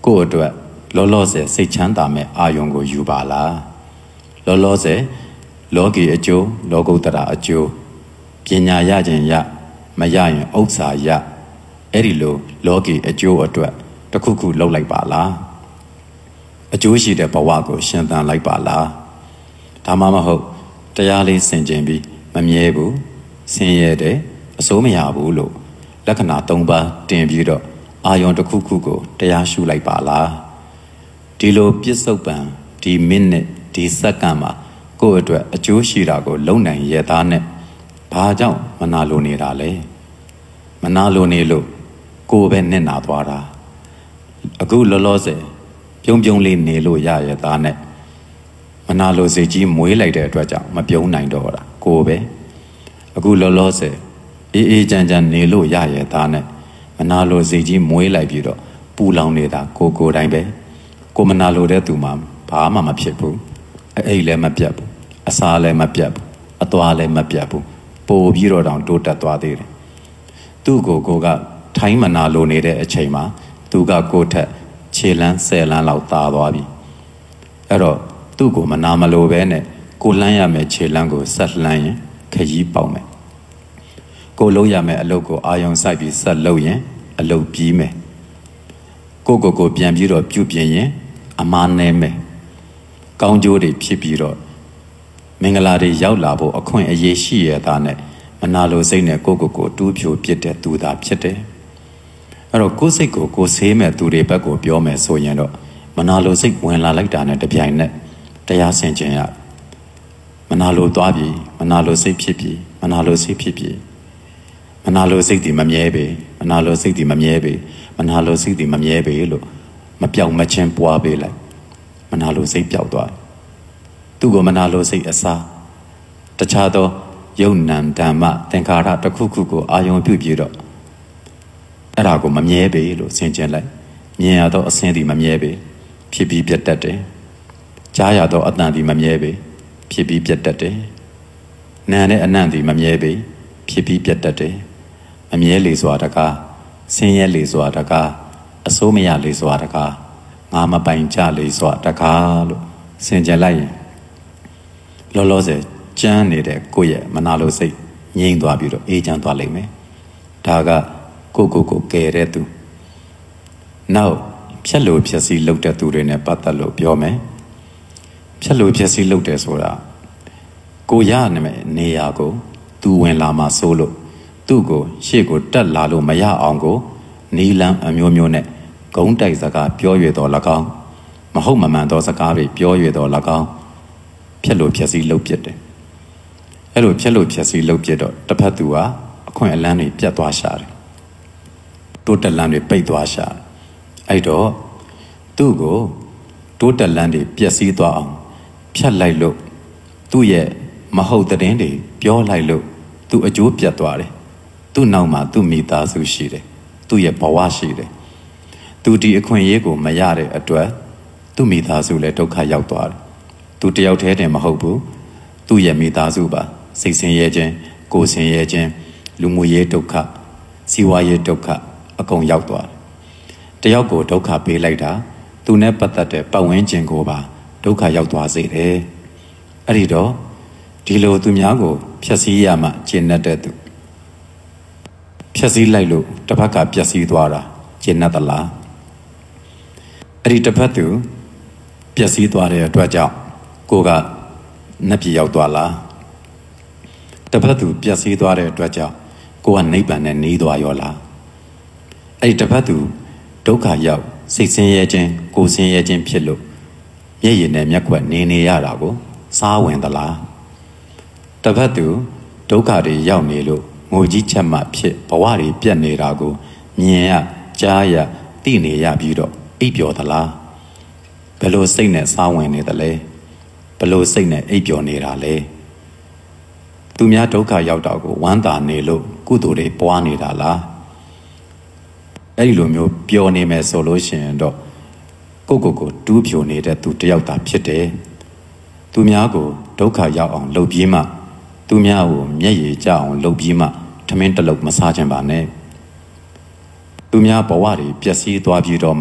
ကိုယ့်အတွက်လောလောဆယ်စိတ်ချမ်းသာမဲ့အာယုံကိုယူပါလားလောလောဆယ်လောကီအကျိုးလောကုတ္တရာအကျိုးပညာရခြင်းရမရရင်ဥစ္စာရအဲ့ဒီလိုလောကီအကျိုးအတွက်တစ်ခုခုလုပ်လိုက်ပါလားအကျိုးရှိတဲ့ဘဝကိုရှင်သန်လိုက်ပါလားဒါမှမဟုတ်တရားလေးဆင်ခြင်ပြီးမမြဲဘူးဆင်းရဲတယ်အစိုးမရဘူးလို့လက္ခဏာ၃ပါးတင်ပြီးတော့အာယုံတစ်ခုခုကိုတရားရှုလိုက်ပါလားဒီလိုပြစ္ဆုတ်ပံဒီမိနစ်ဒီစက္ကန့်မှာကိုယ့်အတွက်အကျိုးရှိတာကိုလုံနိုင်ရသားနဲ့ဘာကြောင့်မနာလိုနေတာလဲမနာလိုနေလို့ကိုယ်ပဲနစ်နာသွားတာအခုလောလောဆယ်ပြုံးပြုံးလေးနေလို့ရရသားနဲ့မနာလိုစိတ်ကြီးမွေးလိုက်တဲ့အတွက်ကြောင့်မပြုံးနိုင်တော့တာကိုယ်ပဲအခုလောလောဆယ်အေးအေးချမ်းချမ်းနေလို့ရရသားနဲ့မနာလိုစိတ်ကြီးမွေးလိုက်ပြီးတော့ပူလောင်နေတာကိုယ်တိုင်ပဲကိုမနာလိုတဲ့သူမှဘာမှမဖြစ်ဘူးအိတ်လည်းမပြတ်ဘူးအစာလည်းမပြတ်ဘူးအသွားလည်းမပြတ်ဘူးပိုပြီးတော့တောင်တိုးတက်သွားသေးတယ်သူ့ကိုကထိုင်းမနာလိုနေတဲ့အချိန်မှာသူကကိုယ်ထက်ခြေလန်း10လန်းလောက်သာသွားပြီအဲ့တော့သူ့ကိုမနာမလိုပဲနဲ့ကိုလှမ်းရမယ်ခြေလန်းကိုဆက်လှမ်းရင်ခရီးပေါက်မယ်ကိုလုံးရမယ်အလုပ်ကိုအာယုံစိုက်ပြီးဆက်လုပ်ရင်အလုပ်ပြီးမယ်ကိုပြန်ပြီးတော့ပြုပြင်ရင်အမားနဲမယ်ကောင်းကျိုးတွေဖြစ်ပြီးတော့မင်္ဂလာတွေရောက်လာဖို့အခွင့်အရေးရှိရတာနဲ့မနာလိုစိတ်နဲ့ကိုတူးဖြိုပြစ်တဲ့သူသာဖြစ်တယ်အဲ့တော့ကိုယ်စိတ်ကိုဆေးမဲ့သူတွေဘက်ကိုပြောမယ်ဆိုရင်တော့မနာလိုစိတ်ဝင်လာလိုက်တာနဲ့တပြိုင်နက်တရားဆင်ခြင်းရမနာလိုသွားပြီမနာလိုစိတ်ဖြစ်ပြီမနာလိုစိတ်ဖြစ်ပြီမနာလိုစိတ်ဒီမမြဲပေမနာလိုစိတ်ဒီမမြဲပေမနာလိုစိတ်ဒီမမြဲပေလို့မပြောင်းမချင်းပွားပေးလိုက်မနာလိုစိတ်ပျောက်သွားသူ့ကိုမနာလိုစိတ်အစားတခြားသောယုံနံဓမ္မသင်္ခါရတစ်ခုခုကိုအာယုံပြုပြီးတော့အဲ့ဒါကိုမမြဲပေလို့ဆင်ခြင်လိုက်မြင်ရတော့အစင်းဒီမမြဲပေဖြစ်ပြီးပြတ်တတ်တယ်ကြားရတော့အတန်ဒီမမြဲပေဖြစ်ပြီးပြတ်တတ်တယ်နာနဲ့အနံ့ဒီမမြဲပေဖြစ်ပြီးပြတ်တတ်တယ်မမြဲလေစွာတကားဆင်းရဲလေစွာတကားအစိုးမရလေစွာတကားငါမပိုင်ကြလေစွာတကားလို့ဆင်ခြင်လိုက်ရင်လောလောဆယ်ကြမ်းနေတဲ့ကိုယ့်ရဲ့မနာလိုစိတ်ငြိမ်သွားပြီးတော့အေးချမ်းသွားလိမ့်မယ်ဒါကကိုကယ်တဲ့သူနောက်ဖြက်လို့ဖြက်စီးလုပ်တဲ့သူတွေနဲ့ပတ်သက်လို့ပြောမယ်ဖြက်လို့ဖြက်စီးလုပ်တယ်ဆိုတာကိုရနေရာကိုသူဝင်လာမှစိုးလို့သူ့ကိုရှေ့ကိုတက်လာလို့မရအောင်ကိုနီလန်းအမျိုးမျိုးနဲ့ဂုံးတိုက်စကားပြောရတော်၎င်းမဟုတ်မမှန်သောစကားတွေပြောရတော်၎င်းဖြက်လို့ဖြက်စီးလုပ်ပြတယ်အဲ့လိုဖြက်လို့ဖြက်စီးလုပ်ပြတော့တစ်ဖက်သူကအခွင့်အလမ်းတွေပြတ်သွားရှာတယ်တိုးတက်လမ်းတွေပိတ်သွားရှာအဲ့တော့သူ့ကိုတိုးတက်လမ်းတွေပျက်စီးသွားအောင်ဖြတ်လိုက်လို့သူ့ရဲ့မဟုတ်တဲ့တွေပြောလိုက်လို့သူ့အကျိုးပြတ်သွားတယ်သူ့နောက်မှာသူ့မိသားစုရှိတယ်သူ့ရဲ့ဘဝရှိတယ်သူဒီအခွင့်အရေးကိုမရတဲ့အတွက်သူ့မိသားစုလည်းဒုက္ခရောက်သွားတယ်သူတယောက်တည်းတင်မဟုတ်ဘူးသူ့ရဲ့မိသားစုပါစိတ်ဆင်းရဲခြင်းကိုယ်ဆင်းရဲခြင်းလူမှုရေးဒုက္ခစီးပွားရေးဒုက္ခအကုန်ရောက်သွားတယ်တယောက်ကိုဒုက္ခပေးလိုက်တာသူနဲ့ပတ်သက်တဲ့ပတ်ဝန်းကျင်ကိုပါဒုက္ခရောက်သွားစေတယ်အဲ့ဒီတော့ဒီလိုသူများကိုဖျက်ဆီးရမှကျင့်တတ်တဲ့သူဖျက်ဆီးလိုက်လို့တစ်ဖက်ကပျက်စီးသွားတာကျင့်တတ်သလားအဲ့ဒီတစ်ဖက်သူပျက်စီးသွားတဲ့အတွက်ကြောင့်ကိုကနှက်ပြေရောက်သွားလားတစ်ဖက်သူပျက်စီးသွားတဲ့အတွက်ကြောင့်ကိုကနိဗ္ဗာန်နဲ့နေသွားရောလားအဲ့ဒီတစ်ဖက်သူဒုက္ခရောက်စိတ်ဆင်းရဲခြင်းကိုယ်ဆင်းရဲခြင်းဖြစ်လို့မျက်ရည်နဲ့မျက်ခွက်နေရတာကိုစားဝင်သလားတစ်ဖက်သူဒုက္ခတွေရောက်နေလို့ငိုကြီးချက်မှဖြစ်ဘဝတွေပြတ်နေတာကိုမြင်ရကြားရသိနေရပြီးတော့အိပ်ပျော်သလားဘယ်လိုစိတ်နဲ့စားဝင်နေသလဲဘယ်လိုစိတ်နဲ့အိပ်ပျော်နေတာလဲသူများဒုက္ခရောက်တာကိုဝမ်းသာနေလို့ကုသိုလ်တွေပွားနေတာလားအဲ့ဒီလိုမျိုးပျော်နေမယ်ဆိုလို့ရှိရင်တော့ကိုတူးဖြိုနေတဲ့သူတယောက်သာဖြစ်တယ်သူများကိုဒုက္ခရောက်အောင်လုပ်ပြီးမှသူများကိုမျက်ရည်ကျအောင်လုပ်ပြီးမှထမင်းတစ်လုံးမစားခြင်းပါနဲ့သူများဘဝတွေပျက်စီးသွားပြီးတော့မှ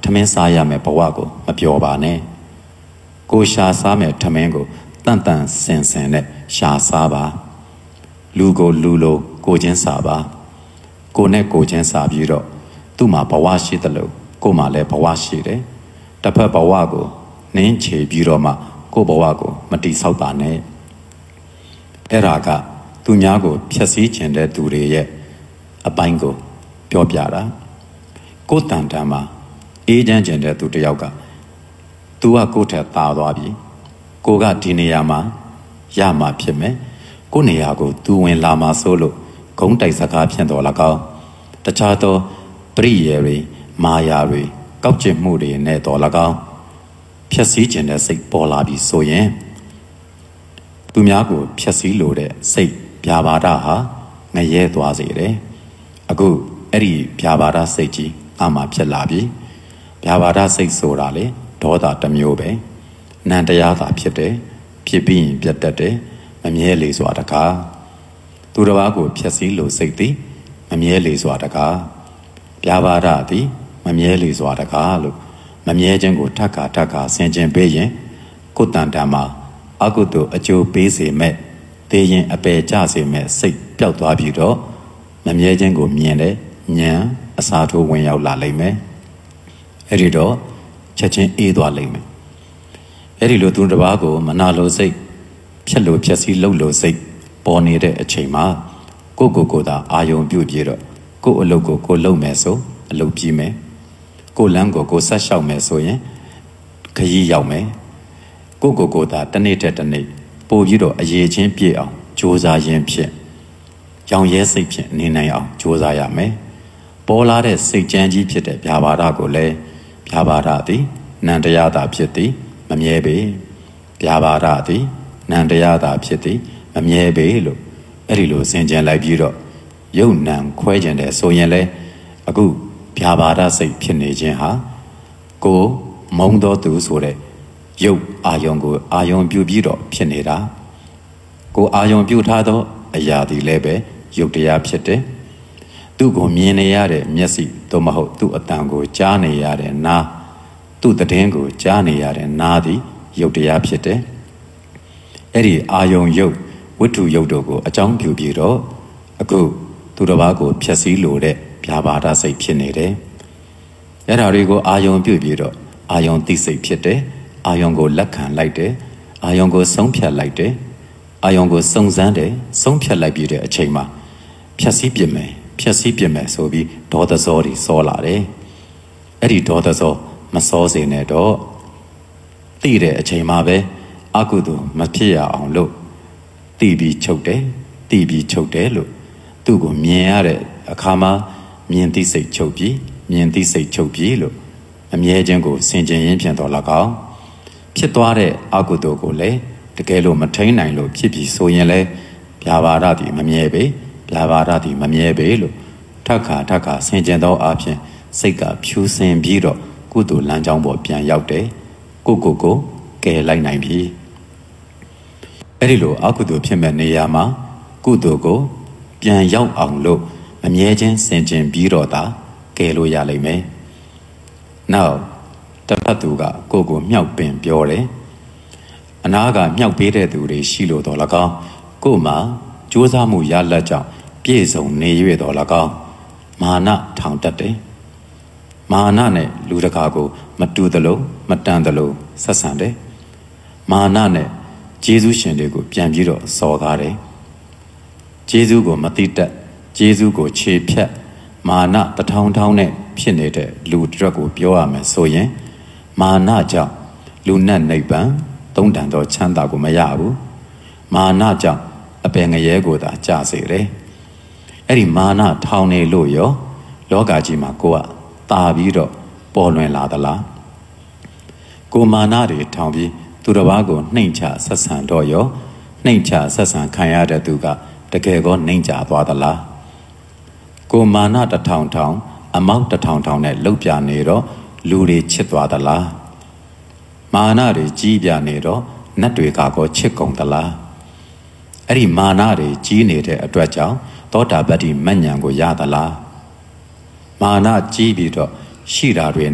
ထမင်းစားရမယ်ဘဝကိုမပြောပါနဲ့ကိုရှာစားမယ်ထမင်းကိုတန်တန်ဆင်ဆင်နဲ့ရှာစားပါလူကိုလူလိုကိုချင်းစားပါကိုနဲ့ကိုချင်းစားပြီးတော့သူ့မှာဘဝရှိတယ်လို့ကိုမှလည်းဘဝရှိတယ်တစ်ဖက်ဘဝကိုနင်းချေပြီးတော့မှကိုဘဝကိုမတိဆောက်ပါနဲ့အဲ့ဒါကသူများကိုဖျက်ဆီးခြင်းတဲ့သူတွေရဲ့အပိုင်းကိုပြောပြတာကိုတန်တန်မှာအေးချမ်းခြင်းတဲ့သူတယောက်ကသူကကိုထက်သာသွားပြီကိုကဒီနေရာမှာရမှာဖြစ်မယ်ကိုနေရာကိုသူဝင်လာမှာဆိုလို့ဂုံးတိုက်စကားဖြစ်တော်၎င်းတခြားသောပရိယေတွေမာယာတွေကောက်ကျစ်မှုတွေနဲ့တော်၎င်းဖျက်ဆီးခြင်းတဲ့စိတ်ပေါ်လာပြီဆိုရင်သူများကိုဖျက်ဆီးလိုတဲ့စိတ်ဗျာပါဒဟာငရဲသွားစေတယ်အခုအဲ့ဒီဗျာပါဒစိတ်ကြီးအမှဖြစ်လာပြီဗျာပါဒစိတ်ဆိုတာလေဒေါသတစ်မျိုးပဲနန္တရားသာဖြစ်တယ်ဖြစ်ပြီးရင်ပြတ်တတ်တယ်မမြဲလေစွာတကားသူတစ်ပါးကိုဖျက်ဆီးလိုစိတ်သည်မမြဲလေစွာတကားဗျာပါဒသည်မမြဲလေစွာတကားလို့မမြဲခြင်းကိုထပ်ခါဆင်ခြင်ပေးရင်ကိုယ်တန်တန်မှာအကုသို့အကျိုးပေးစေမဲ့သေရင်အပယ်ကျစေမဲ့စိတ်ပျောက်သွားပြီးတော့မမြဲခြင်းကိုမြင်တဲ့ဉာဏ်အစာထိုးဝင်ရောက်လာလိမ့်မယ်အဲ့ဒီတော့ချက်ချင်းအေးသွားလိမ့်မယ်အဲ့ဒီလိုသူတစ်ပါးကိုမနာလိုစိတ်ဖြက်လို့ဖြက်စီးလှုပ်လို့စိတ်ပေါ်နေတဲ့အချိန်မှာကိုသာအာယုံပြုတ်ပြေတော့ကိုအလုပ်ကိုလုပ်မယ်ဆိုအလုပ်ပြီးမယ်ကိုလမ်းကိုဆက်လျှောက်မယ်ဆိုရင်ခရီးရောက်မယ်ကိုသာတစ်နေ့တစ်နေ့ပို့ပြီးတော့အရေးချင်းပြည့်အောင်ကြိုးစားရင်းဖြင့်ရောင်ရဲစိတ်ဖြင့်နေနိုင်အောင်ကြိုးစားရမယ်ပေါ်လာတဲ့စိတ်ကြမ်းကြီးဖြစ်တဲ့ဗျာပါဒကိုလည်းဗျာပါဒသည်နန္တရားသာဖြစ်သည်မမြဲပေဗျာပါဒသည်နန္တရားသာဖြစ်သည်မမြဲပေလို့အဲ့ဒီလိုဆင်ခြင်လိုက်ပြီးတော့ယုတ်နံခွဲကျင်တယ်ဆိုရင်လေအခုဗျာပါဒစိတ်ဖြစ်နေခြင်းဟာကိုမုံတော်သူဆိုတဲ့ရုပ်အာယုံကိုအာယုံပြုပြီးတော့ဖြစ်နေတာကိုအာယုံပြုထားသောအရာဒီလည်းပဲရုပ်တရားဖြစ်တယ်သူ့ကိုမြင်နေရတဲ့မျက်စိသို့မဟုတ်သူ့အတန်ကိုကြားနေရတဲ့နားသူ့သတင်းကိုကြားနေရတဲ့နားသည်ရုပ်တရားဖြစ်တယ်အဲ့ဒီအာယုံရုပ်ဝတ္ထုရုပ်တို့ကိုအကြောင်းပြုပြီးတော့အခုသူတစ်ပါးကိုဖျက်ဆီးလိုတဲ့ဗျာပါဒစိတ်ဖြစ်နေတယ်အဲ့ဒါတွေကိုအာယုံပြုပြီးတော့အာယုံသိစိတ်ဖြစ်တယ်အာယုံကိုလက်ခံလိုက်တယ်အာယုံကိုဆုံးဖြတ်လိုက်တယ်အာယုံကိုစုံစမ်းတယ်ဆုံးဖြတ်လိုက်ပြီးတဲ့အချိန်မှာဖြက်စီးပြစ်မယ်ဆိုပြီးဒေါသဇောတွေစောလာတယ်အဲ့ဒီဒေါသဇောမစောစေနဲ့တော့သိတဲ့အချိန်မှာပဲအကုသို့မဖြစ်ရအောင်လို့သိပြီးချုပ်တယ်လို့သူ့ကိုမြင်ရတဲ့အခါမှာမြင်သိစိတ်ချုပ်ပြီးလို့အမြဲခြင်းကိုဆင်ခြင်ရင်းဖြင့်တော်၎င်းဖြစ်သွားတဲ့အကုသိုလ်ကိုလည်းတကယ်လို့မထိန်နိုင်လို့ဖြစ်ပြီးဆိုရင်လည်းဗျာပါဒသည်မမြဲပေလို့ထပ်ခါဆင်ခြင်သောအဖြစ်စိတ်ကဖြူစင်ပြီးတော့ကုသိုလ်လမ်းကြောင်းပေါ်ပြန်ရောက်တယ်ကိုကယ်လိုက်နိုင်ပြီအဲ့ဒီလိုအကုသိုလ်ဖြစ်မဲ့နေရာမှာကုသိုလ်ကိုပြန်ရောက်အောင်လို့မမြဲခြင်းဆင်ခြင်ပြီးတော့သာကယ်လို့ရလိမ့်မယ်နောက်တစ်ဖက်သူကကိုမြောက်ပင်ပြောတယ်အနာကမြောက်ပေးတဲ့သူတွေရှိလို့တော့၎င်းကိုမှကြိုးစားမှုရလက်ကြောင့်ပြည့်စုံနေ၍တော့၎င်းမာနထောင်တတ်တယ်မာနနဲ့လူတကာကိုမတူသလိုမတန်သလိုဆက်ဆံတယ်မာနနဲ့ကျေးဇူးရှင်တွေကိုပြန်ပြီးတော့စော်ကားတယ်ကျေးဇူးကိုမသိတတ်ကျေးဇူးကိုခြေဖြတ်မာနတထောင်နဲ့ဖြစ်နေတဲ့လူတစ်ကိုပြောရမယ်ဆိုရင်မာနကြောင့်လူနဲ့နိဗ္ဗာန်သုံးတန်သောချမ်းသာကိုမရဘူးမာနကြောင့်အပင်ငရဲကိုသာကြာစေတယ်အဲ့ဒီမာနထောင်နေလို့ရောလောကကြီးမှာကိုကတာပြီးတော့ပေါ်လွင်လာသလားကိုမာနတွေထောင်ပြီးသူတစ်ပါးကိုနှိမ်ချဆက်ဆံတော့ရောနှိမ်ချဆက်ဆံခံရတဲ့သူကတကယ်ကောနှိမ်ချသွားသလားကိုမာနတထောင်အမောက်တထောင်နဲ့လှုပ်ပြနေတော့လူတွေချစ်သွားသလားမာနတွေကြီးပြနေတော့နတ်တွေကကောချစ်ကုန်သလားအဲ့ဒီမာနတွေကြီးနေတဲ့အတွက်ကြောင့်သောတာပတ္တိမဉ္ဇဉ်ကိုရသလားမာနကြီးပြီးတော့ရှိတာတွေနဲ့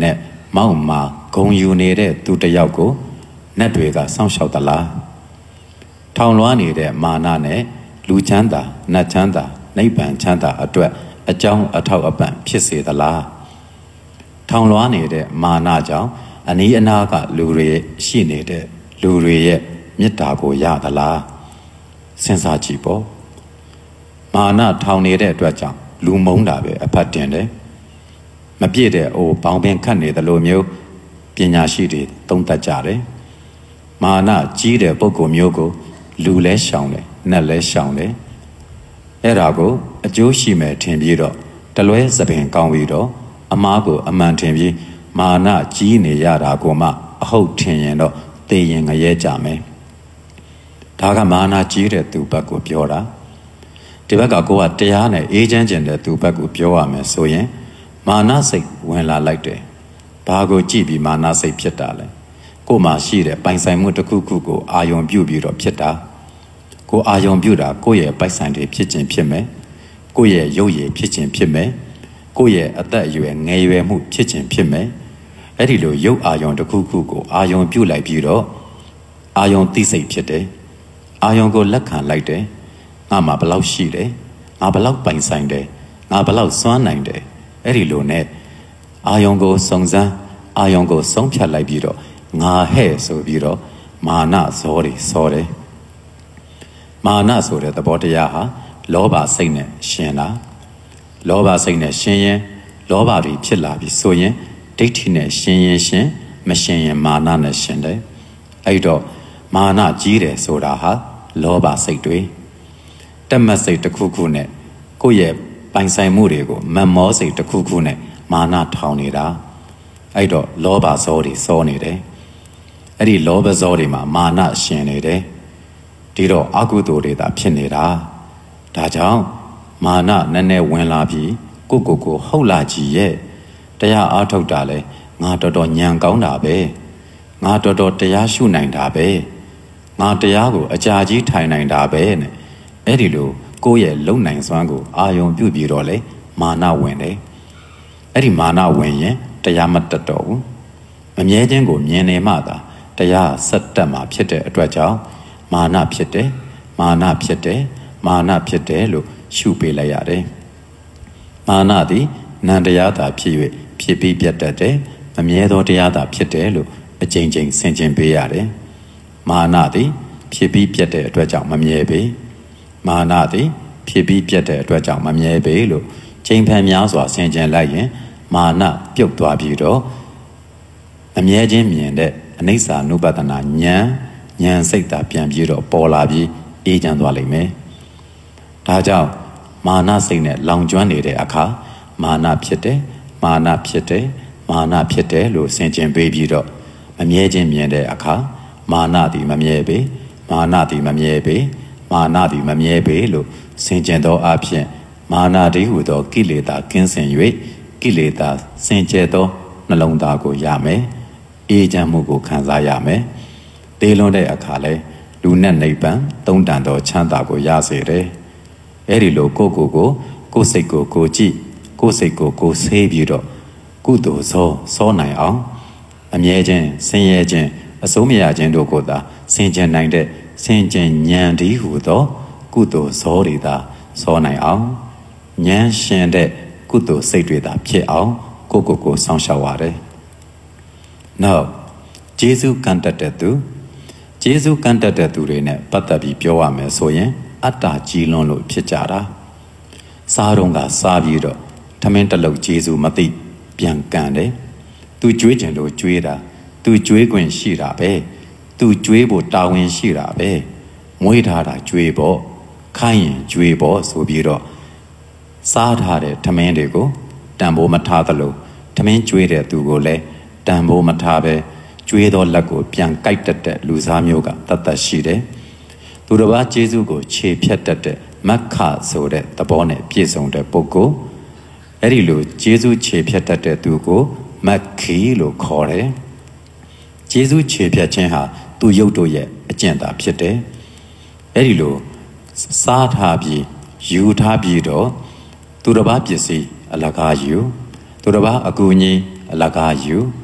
မောက်မှာဂုံယူနေတဲ့သူတယောက်ကိုနတ်တွေကစောင့်ရှောက်သလားထောင်လွှားနေတဲ့မာနနဲ့လူချမ်းသာနတ်ချမ်းသာနိဗ္ဗာန်ချမ်းသာအတွက်အကြောင်းအထောက်အပံ့ဖြစ်စေသလားထောင်လွှားနေတဲ့မာနကြောင့်အနီးအနားကလူတွေရှိနေတဲ့လူတွေရဲ့မေတ္တာကိုရသလားစဉ်းစားကြည့်ပေါ့မာနထောင်နေတဲ့အတွက်ကြောင့်လူမုန်းတာပဲအဖတ်တင်တယ်မပြည့်တဲ့ဘောင်ပင်ခတ်နေတယ်လို့မျိုးပညာရှိတွေသုံးသပ်ကြတယ်မာနကြီးတဲ့ပုဂ္ဂိုလ်မျိုးကိုလူလဲရှောင်တယ်နတ်လဲရှောင်တယ်အဲ့ဒါကိုအကျိုးရှိမယ်ထင်ပြီးတော့တလွဲသပင်ကောင်းပြီးတော့အမားကိုအမှန်ထင်ပြီးမာနကြီးနေရတာကိုမှအဟုတ်ထင်ရင်တော့သိရင်ငရဲကြမယ်ဒါကမာနကြီးတဲ့သူဘက်ကိုပြောတာဒီဘက်ကကိုကတရားနဲ့အေးချမ်းကျင်တဲ့သူဘက်ကိုပြောရမယ်ဆိုရင်မာနစိတ်ဝင်လာလိုက်တယ်ဘာကိုကြည့်ပြီးမာနစိတ်ဖြစ်တာလဲကိုမှရှိတဲ့ပိုင်ဆိုင်မှုတစ်ခုခုကိုအာယုံပြုပြီးတော့ဖြစ်တာကိုအာယုံပြုတာကိုယ့်ရဲ့ပိုက်ဆိုင်တွေဖြစ်ခြင်းဖြစ်မယ်ကိုယ့်ရဲ့ရုပ်ရည်ဖြစ်ခြင်းဖြစ်မယ်ကိုယ့်ရဲ့အသက်အရွယ်ငယ်ရွယ်မှုဖြစ်ခြင်းဖြစ်မယ်အဲ့ဒီလိုရုပ်အာယုံတစ်ခုခုကိုအာယုံပြုလိုက်ပြီးတော့အာယုံသိစိတ်ဖြစ်တယ်အာယုံကိုလက်ခံလိုက်တယ်ငါမှဘလောက်ရှိတယ်ငါဘလောက်ပိုင်ဆိုင်တယ်ငါဘလောက်စွမ်းနိုင်တယ်အဲ့ဒီလိုနဲ့အာယုံကိုစုံစမ်းအာယုံကိုဆုံးဖြတ်လိုက်ပြီးတော့ငါဟဲ့ဆိုပြီးတော့မာနဇောတွေစောတယ်မာနဆိုတဲ့သဘောတရားဟာလောဘစိတ်နဲ့ရှင်လာလောဘစိတ်နဲ့ရှင်ရင်လောဘတွေဖြစ်လာပြီဆိုရင်ဒိဋ္ဌိနဲ့ရှင်ရင်ရှင်မရှင်ရင်မာနနဲ့ရှင်တယ်အဲ့တော့မာနကြီးတယ်ဆိုတာဟာလောဘစိတ်တွေတက်မတ်စိတ်တစ်ခုခုနဲ့ကိုယ့်ရဲ့ပိုင်ဆိုင်မှုတွေကိုမမောစိတ်တစ်ခုခုနဲ့မာနထောင်နေတာအဲ့တော့လောဘဇောတွေစောနေတယ်အဲ့ဒီလောဘဇောတွေမှာမာနရှင်နေတယ်ဒီတော့အကုသိုလ်တွေသာဖြစ်နေတာဒါကြောင့်မာနနည်းနည်းဝင်လာပြီးကိုဟုတ်လာကြည်ရဲ့တရားအားထုတ်တာလဲငါတော်တော်ညံကောင်းတာပဲငါတော်တော်တရားရှုနိုင်တာပဲငါတရားကိုအကြာကြီးထိုင်နိုင်တာပဲနဲ့အဲ့ဒီလိုကိုယ့်ရဲ့လုံနိုင်စွမ်းကိုအာယုံပြုပြီးတော့လေမာနဝင်တယ်အဲ့ဒီမာနဝင်ရင်တရားမတတ်တော့ဘူးမမြဲခြင်းကိုမြင်နေမှသာတရားဆက်တက်မှာဖြစ်တဲ့အတွက်ကြောင့်မာနဖြစ်တယ်မာနဖြစ်တယ်မာနဖြစ်တယ်လို့ရှုပေးလိုက်ရတယ်မာနသည်နံတရားသာဖြစ်၍ဖြစ်ပြီးပြတ်တတ်တယ်မမြဲသောတရားသာဖြစ်တယ်လို့အကြိမ်ကြိမ်ဆင်ခြင်ပေးရတယ်မာနသည်ဖြစ်ပြီးပြတ်တဲ့အတွက်ကြောင့်မမြဲပေမာနသည်ဖြစ်ပြီးပြတ်တဲ့အတွက်ကြောင့်မမြဲပေလို့ချိန်ဖန်များစွာဆင်ခြင်လိုက်ရင်မာနပြုတ်သွားပြီးတော့အမြဲခြင်းမြင်တဲ့အနိစ္စ ानु ပဒနာဉာဏ်စိတ်သာပြန်ပြီးတော့ပေါ်လာပြီးအေးချမ်းသွားလိမ့်မယ်ဒါကြောင့်မာနစိတ်နဲ့လောင်ကျွမ်းနေတဲ့အခါမာနဖြစ်တယ်မာနဖြစ်တယ်မာနဖြစ်တယ်လို့ဆင်ခြင်ပေးပြီးတော့မမြဲခြင်းမြင်တဲ့အခါမာနသည်မမြဲပေမာနသည်မမြဲပေမာနသည်မမြဲပေလို့ဆင်ခြင်သောအဖြစ်မာနတည်းဟူသောကိလေသာကင်းစင်၍ကိလေသာစင်ကြယ်သောနှလုံးသားကိုရမယ်အေးချမ်းမှုကိုခံစားရမယ်တေလွန်တဲ့အခါလဲလူနဲ့နိဗ္ဗာန်သုံးတန်သောချမ်းသာကိုရစေတယ်အဲ့ဒီလိုကိုယ်စိတ်ကိုကြည့်ကိုယ်စိတ်ကိုဆေးပြီးတော့ကုသိုလ်စောနိုင်အောင်အမြဲခြင်းဆင်းရဲခြင်းအစိုးမရခြင်းတို့ကိုသာဆင်ခြင်နိုင်တဲ့ဆင်ခြင်ဉာဏ်တည်းဟူသောကုသိုလ်စောတွေသာစောနိုင်အောင်ဉာဏ်ရှင်တဲ့ကုသိုလ်စိတ်တွေသာဖြစ်အောင်ကိုစောင့်ရှောက်ရတယ်နောက်ကျေးဇူးကံတတ်တဲ့သူကျေးဇူးကံတတ်တဲ့သူတွေနဲ့ပတ်သက်ပြီးပြောရမယ်ဆိုရင်အတ္တကြီးလွန်းလို့ဖြစ်ကြတာစားတော့ကစားပြီးတော့ထမင်းတလုံးကျေးဇူးမသိပြန်ကန်တယ်သူကြွေးကျင်လို့ကြွေးတာသူကြွေးခွင့်ရှိတာပဲသူကြွေးဖို့တာဝန်ရှိတာပဲမွေးထားတာကြွေးပေါ့ခိုင်းရင်ကြွေးပေါ့ဆိုပြီးတော့စားထားတဲ့ထမင်းတွေကိုတန်ဖိုးမထားသလိုထမင်းကြွေးတဲ့သူကိုလည်းတန်ဖိုးမထားပဲကြွေးသောလက်ကိုပြန်ကိုက်တတ်တဲ့လူစားမျိုးကတတ်ရှိတယ်သူတစ်ပါးကျေးဇူးကိုခြေဖြတ်တတ်တဲ့မက္ခဆိုတဲ့သဘောနဲ့ပြည့်စုံတဲ့ပုဂ္ဂိုလ်အဲ့ဒီလိုကျေးဇူးခြေဖြတ်တတ်တဲ့သူကိုမက္ခီလို့ခေါ်တယ်ကျေးဇူးခြေဖြတ်ခြင်းဟာသူရုပ်တို့ရဲ့အကျင့်သာဖြစ်တယ်အဲ့ဒီလိုစားထားပြီးယူထားပြီးတော့သူတစ်ပါးပစ္စည်းအလကားယူသူတစ်ပါးအကူအညီအလကားယူ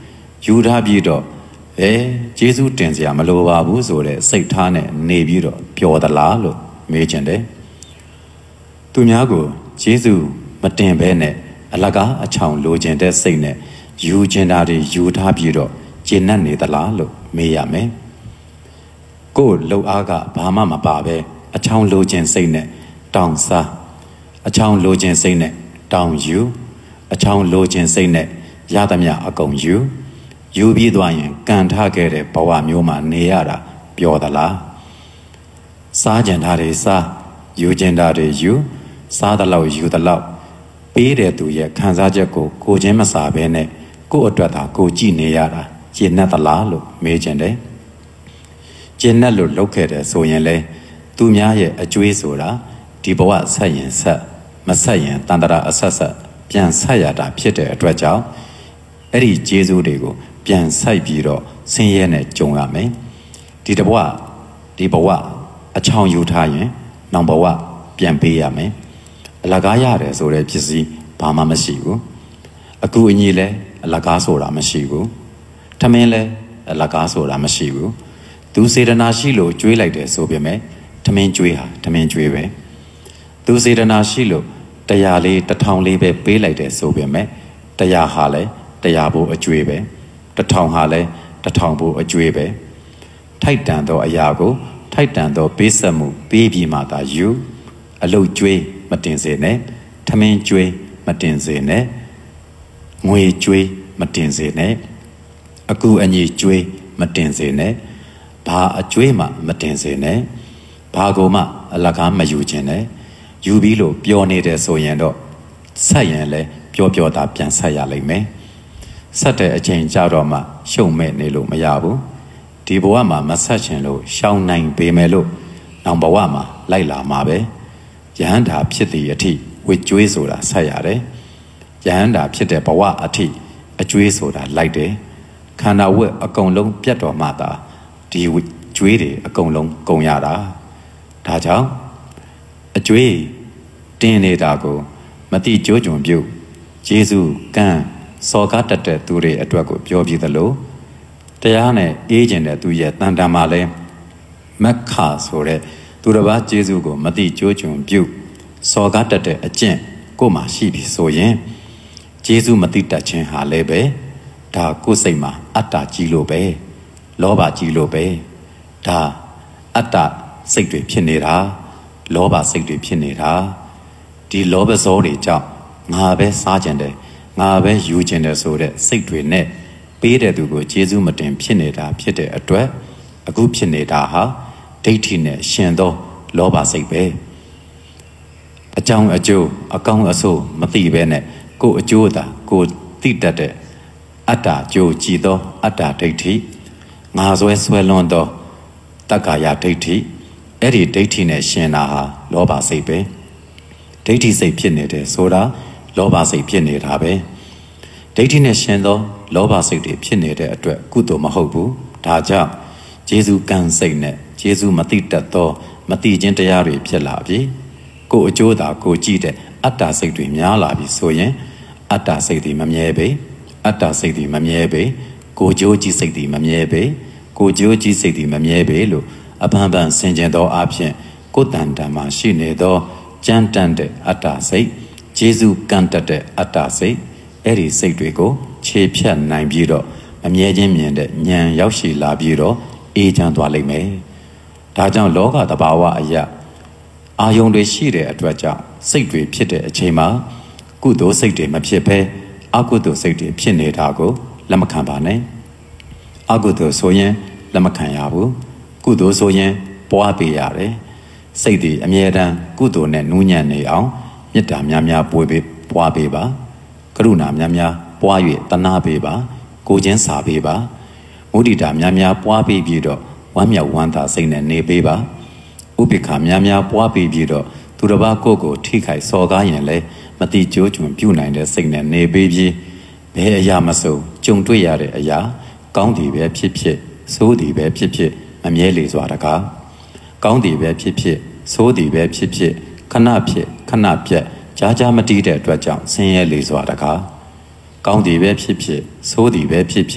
ယူထားပြီးတော့ကျေးဇူးတင်စရာမလိုပါဘူးဆိုတဲ့စိတ်ထားနဲ့နေပြီးတော့ပျော်သလားလို့မေးချင်တယ်သူများကိုကျေးဇူးမတင်ဘဲနဲ့အလကားအချောင်လိုချင်တဲ့စိတ်နဲ့ယူချင်တာတွေယူထားပြီးတော့ကျေနပ်နေသလားလို့မေးရမယ်ကိုယ်လှုပ်အားကဘာမှမပါပဲအချောင်လိုချင်စိတ်နဲ့တောင်းစားအချောင်လိုချင်စိတ်နဲ့တောင်းယူအချောင်လိုချင်စိတ်နဲ့ရသမျှအကုန်ယူပြီးသွားရင်ကန်ထခဲ့တဲ့ဘဝမျိုးမှာနေရတာပျော်သလားစားကြံတာတွေစားယူကြံတာတွေယူစားသလောက်ယူသလောက်ပေးတဲ့သူရဲ့ခံစားချက်ကိုချင်းမစားဘဲနဲ့ကိုယ့်အတွက်သာကိုကြည့်နေရတာကျေနပ်သလားလို့မေးချင်တယ်ကျေနပ်လို့လုပ်ခဲ့တယ်ဆိုရင်လေသူများရဲ့အကျွေးဆိုတာဒီဘဝဆက်ရင်ဆက်မဆက်ရင်တန်တရာအဆက်ဆက်ပြန်ဆက်ရတာဖြစ်တဲ့အတွက်ကြောင့်အဲ့ဒီကျေးဇူးတွေကိုပြန်ဆိုင်ပြီးတော့ဆင်းရဲနဲ့ကြုံရမယ်ဒီဘဝအချောင်ယူထားရင်နောက်ဘဝပြန်ပေးရမယ်အလကားရတယ်ဆိုတဲ့ပစ္စည်းဘာမှမရှိဘူးအခုအညီလဲအလကားဆိုတာမရှိဘူးထမင်းလဲအလကားဆိုတာမရှိဘူးသူစေတနာရှိလို့ကျွေးလိုက်တယ်ဆိုပေမဲ့ထမင်းကျွေးဟာထမင်းကျွေးပဲသူစေတနာရှိလို့100လေး1000လေးပဲပေးလိုက်တယ်ဆိုပေမဲ့100ဟာလဲ100ဘို့အကျွေးပဲ1000ဟာလဲ1000ဘို့အကျွေးပဲထိုက်တန်သောအရာကိုထိုက်တန်သောပေးဆက်မှုပေးပြီးမှသာယူအလုတ်ကျွေးမတင်စေနဲ့ထမင်းကျွေးမတင်စေနဲ့ငွေကျွေးမတင်စေနဲ့အကူအညီကျွေးမတင်စေနဲ့ဘာအကျွေးမှမတင်စေနဲ့ဘာကိုမှအလကားမယူခြင်းနဲ့ယူပြီးလို့ပျော်နေတယ်ဆိုရင်တော့ဆက်ရင်လဲပျော်တာပြန်ဆက်ရလိမ့်မယ်ဆက်တဲ့အချိန်ကြတော့မှရှုံမဲ့နေလို့မရဘူးဒီဘဝမှာမဆက်ချင်လို့ရှောင်နိုင်ပေမဲ့လို့နောက်ဘဝမှာလိုက်လာမှာပဲယဟန္တာဖြစ်သည့်အထိဝစ်ကျွေးဆိုတာဆက်ရတယ်ယဟန္တာဖြစ်တဲ့ဘဝအထိအကျွေးဆိုတာလိုက်တယ်ခန္ဓာဝက်အကုန်လုံးပြတ်တော်မှသာဒီကျွေးတွေအကုန်လုံးကုန်ရတာဒါကြောင့်အကျွေးတင်းနေတာကိုမတိကြိုးကြုံပြုယေရှုကံစော်ကားတတ်တဲ့သူတွေအတွက်ကိုပြောပြသလိုတရားနဲ့အေးကျင်တဲ့သူရဲ့တန်တမ်းမှာလဲမက္ခဆိုတဲ့သူတစ်ပါးယေရှုကိုမတိကြိုးကြုံပြုစော်ကားတတ်တဲ့အကျင့်ကိုမှရှိပြီဆိုရင်ယေရှုမတိတတ်ခြင်းဟာလည်းပဲဒါကိုယ်စိတ်မှာအတ္တကြီးလို့ပဲလောဘကြီးလို့ပဲဒါအတ္တစိတ်တွေဖြစ်နေတာလောဘစိတ်တွေဖြစ်နေတာဒီလောဘဇောတွေကြောင့်ငါပဲစားကြတယ်ငါပဲယူကျင်တယ်ဆိုတဲ့စိတ်တွေနဲ့ပေးတဲ့သူကိုကျေးဇူးမတင်ဖြစ်နေတာဖြစ်တဲ့အတွက်အခုဖြစ်နေတာဟာဒိဋ္ဌိနဲ့ရှင်သောလောဘစိတ်ပဲအကြောင်းအကျိုးအကောင်းအဆိုးမသိဘဲနဲ့ကိုယ်အကျိုးသာကိုယ်သိတတ်တဲ့အတ္တကြိုးကြည်သောအတ္တဒိဋ္ဌိငါဆွဲလွန်သောတက္ကာယဒိဋ္ဌိအဲ့ဒီဒိဋ္ဌိနဲ့ရှင်တာဟာလောဘစိတ်ပဲဒိဋ္ဌိစိတ်ဖြစ်နေတယ်ဆိုတာလောဘစိတ်ဖြစ်နေတာပဲဒိဋ္ဌိနဲ့ရှင်သောလောဘစိတ်တွေဖြစ်နေတဲ့အတွက်ကုသိုလ်မဟုတ်ဘူးဒါကြောင့်ယေရှုကံစိတ်နဲ့ယေရှုမသိတတ်သောမသိခြင်းတရားတွေဖြစ်လာပြီကိုယ်အကျိုးသာကိုကြည့်တဲ့အတ္တစိတ်တွေများလာပြီဆိုရင်အတ္တစိတ်တွေမမြဲပေအတ္တစိတ်တွေမမြဲပေကိုကြိုးကြီးစိတ်တွေမမြဲပေကိုကြိုးကြီးစိတ်တွေမမြဲပေလို့အပန်းပန်းဆင်ခြင်သောအဖြစ်ကိုယ်တန်တန်မှာရှိနေသောကြမ်းတမ်းတဲ့အတ္တစိတ်ယေရှုကံတတ်တဲ့အတ္တစိတ်အဲ့ဒီစိတ်တွေကိုခြေဖြတ်နိုင်ပြီးတော့မမြဲခြင်းမြင်တဲ့ဉာဏ်ရောက်ရှိလာပြီးတော့အေးချမ်းသွားလိမ့်မယ်ဒါကြောင့်လောကသဘာဝအရာအာယုန်တွေရှိတဲ့အတွက်ကြောင့်စိတ်တွေဖြစ်တဲ့အချိန်မှာကုသိုလ်စိတ်တွေမဖြစ်ဘဲအကုသိုလ်စိတ်တွေဖြစ်နေတာကိုလက်မခံပါနဲ့အကုသိုလ်ဆိုရင်လက်မခံရဘူးကုသိုလ်ဆိုရင်ပွားပေးရတယ်စိတ်တွေအမြဲတမ်းကုသိုလ်နဲ့နူးညံ့နေအောင်မေတ္တာများများပွားပေးပါကရုဏာများများပွား၍တနာပေးပါကိုချင်းစာပေးပါမုဒိတာများများပွားပေးပြီးတော့ဝမ်းမြောက်ဝမ်းသာစိတ်နဲ့နေပေးပါဥပိ္ပခာများများပွားပေးပြီးတော့သူတစ်ပါးကိုထိခိုက်စော်ကားရင်လည်းမတိကြိုးကျွံပြုနိုင်တဲ့စိတ်နဲ့နေပေးပြီးဘယ်အရာမဆိုကြုံတွေ့ရတဲ့အရာကောင်းသည်ပဲဖြစ်ဖြစ်ဆိုးသည်ပဲဖြစ်ဖြစ်မမြဲလေစွာတကားကောင်းသည်ပဲဖြစ်ဖြစ်ဆိုးသည်ပဲဖြစ်ဖြစ်ခဏဖြစ်ခဏပြတ်ကြားမတီးတဲ့အတွက်ကြောင့်ဆင်းရဲလေစွာတကားကောင်းသည်ပဲဖြစ်ဖြစ်ဆိုးသည်ပဲဖြစ်ဖြစ်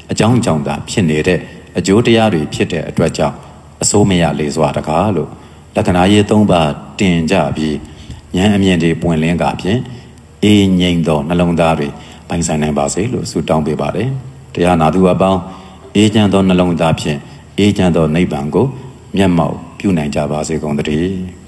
အကြောင်းကြောင့်သာဖြစ်နေတဲ့အကျိုးတရားတွေဖြစ်တဲ့အတွက်ကြောင့်အစိုးမရလေစွာတကားလို့လက္ခဏာရေး၃ပါးတင်ကြပြီးဉာဏ်အမြင်တွေပွင့်လင်းကာဖြင့်အေးငြိမ်သောနှလုံးသားတွေပိုင်ဆိုင်နိုင်ပါစေလို့ဆုတောင်းပေးပါတယ်တရားနာသူအပေါင်းအေးချမ်းသောနှလုံးသားဖြင့်အေးချမ်းသောနိဗ္ဗာန်ကိုမျက်မှောက်ပြုနိုင်ကြပါစေကုန်သတည်း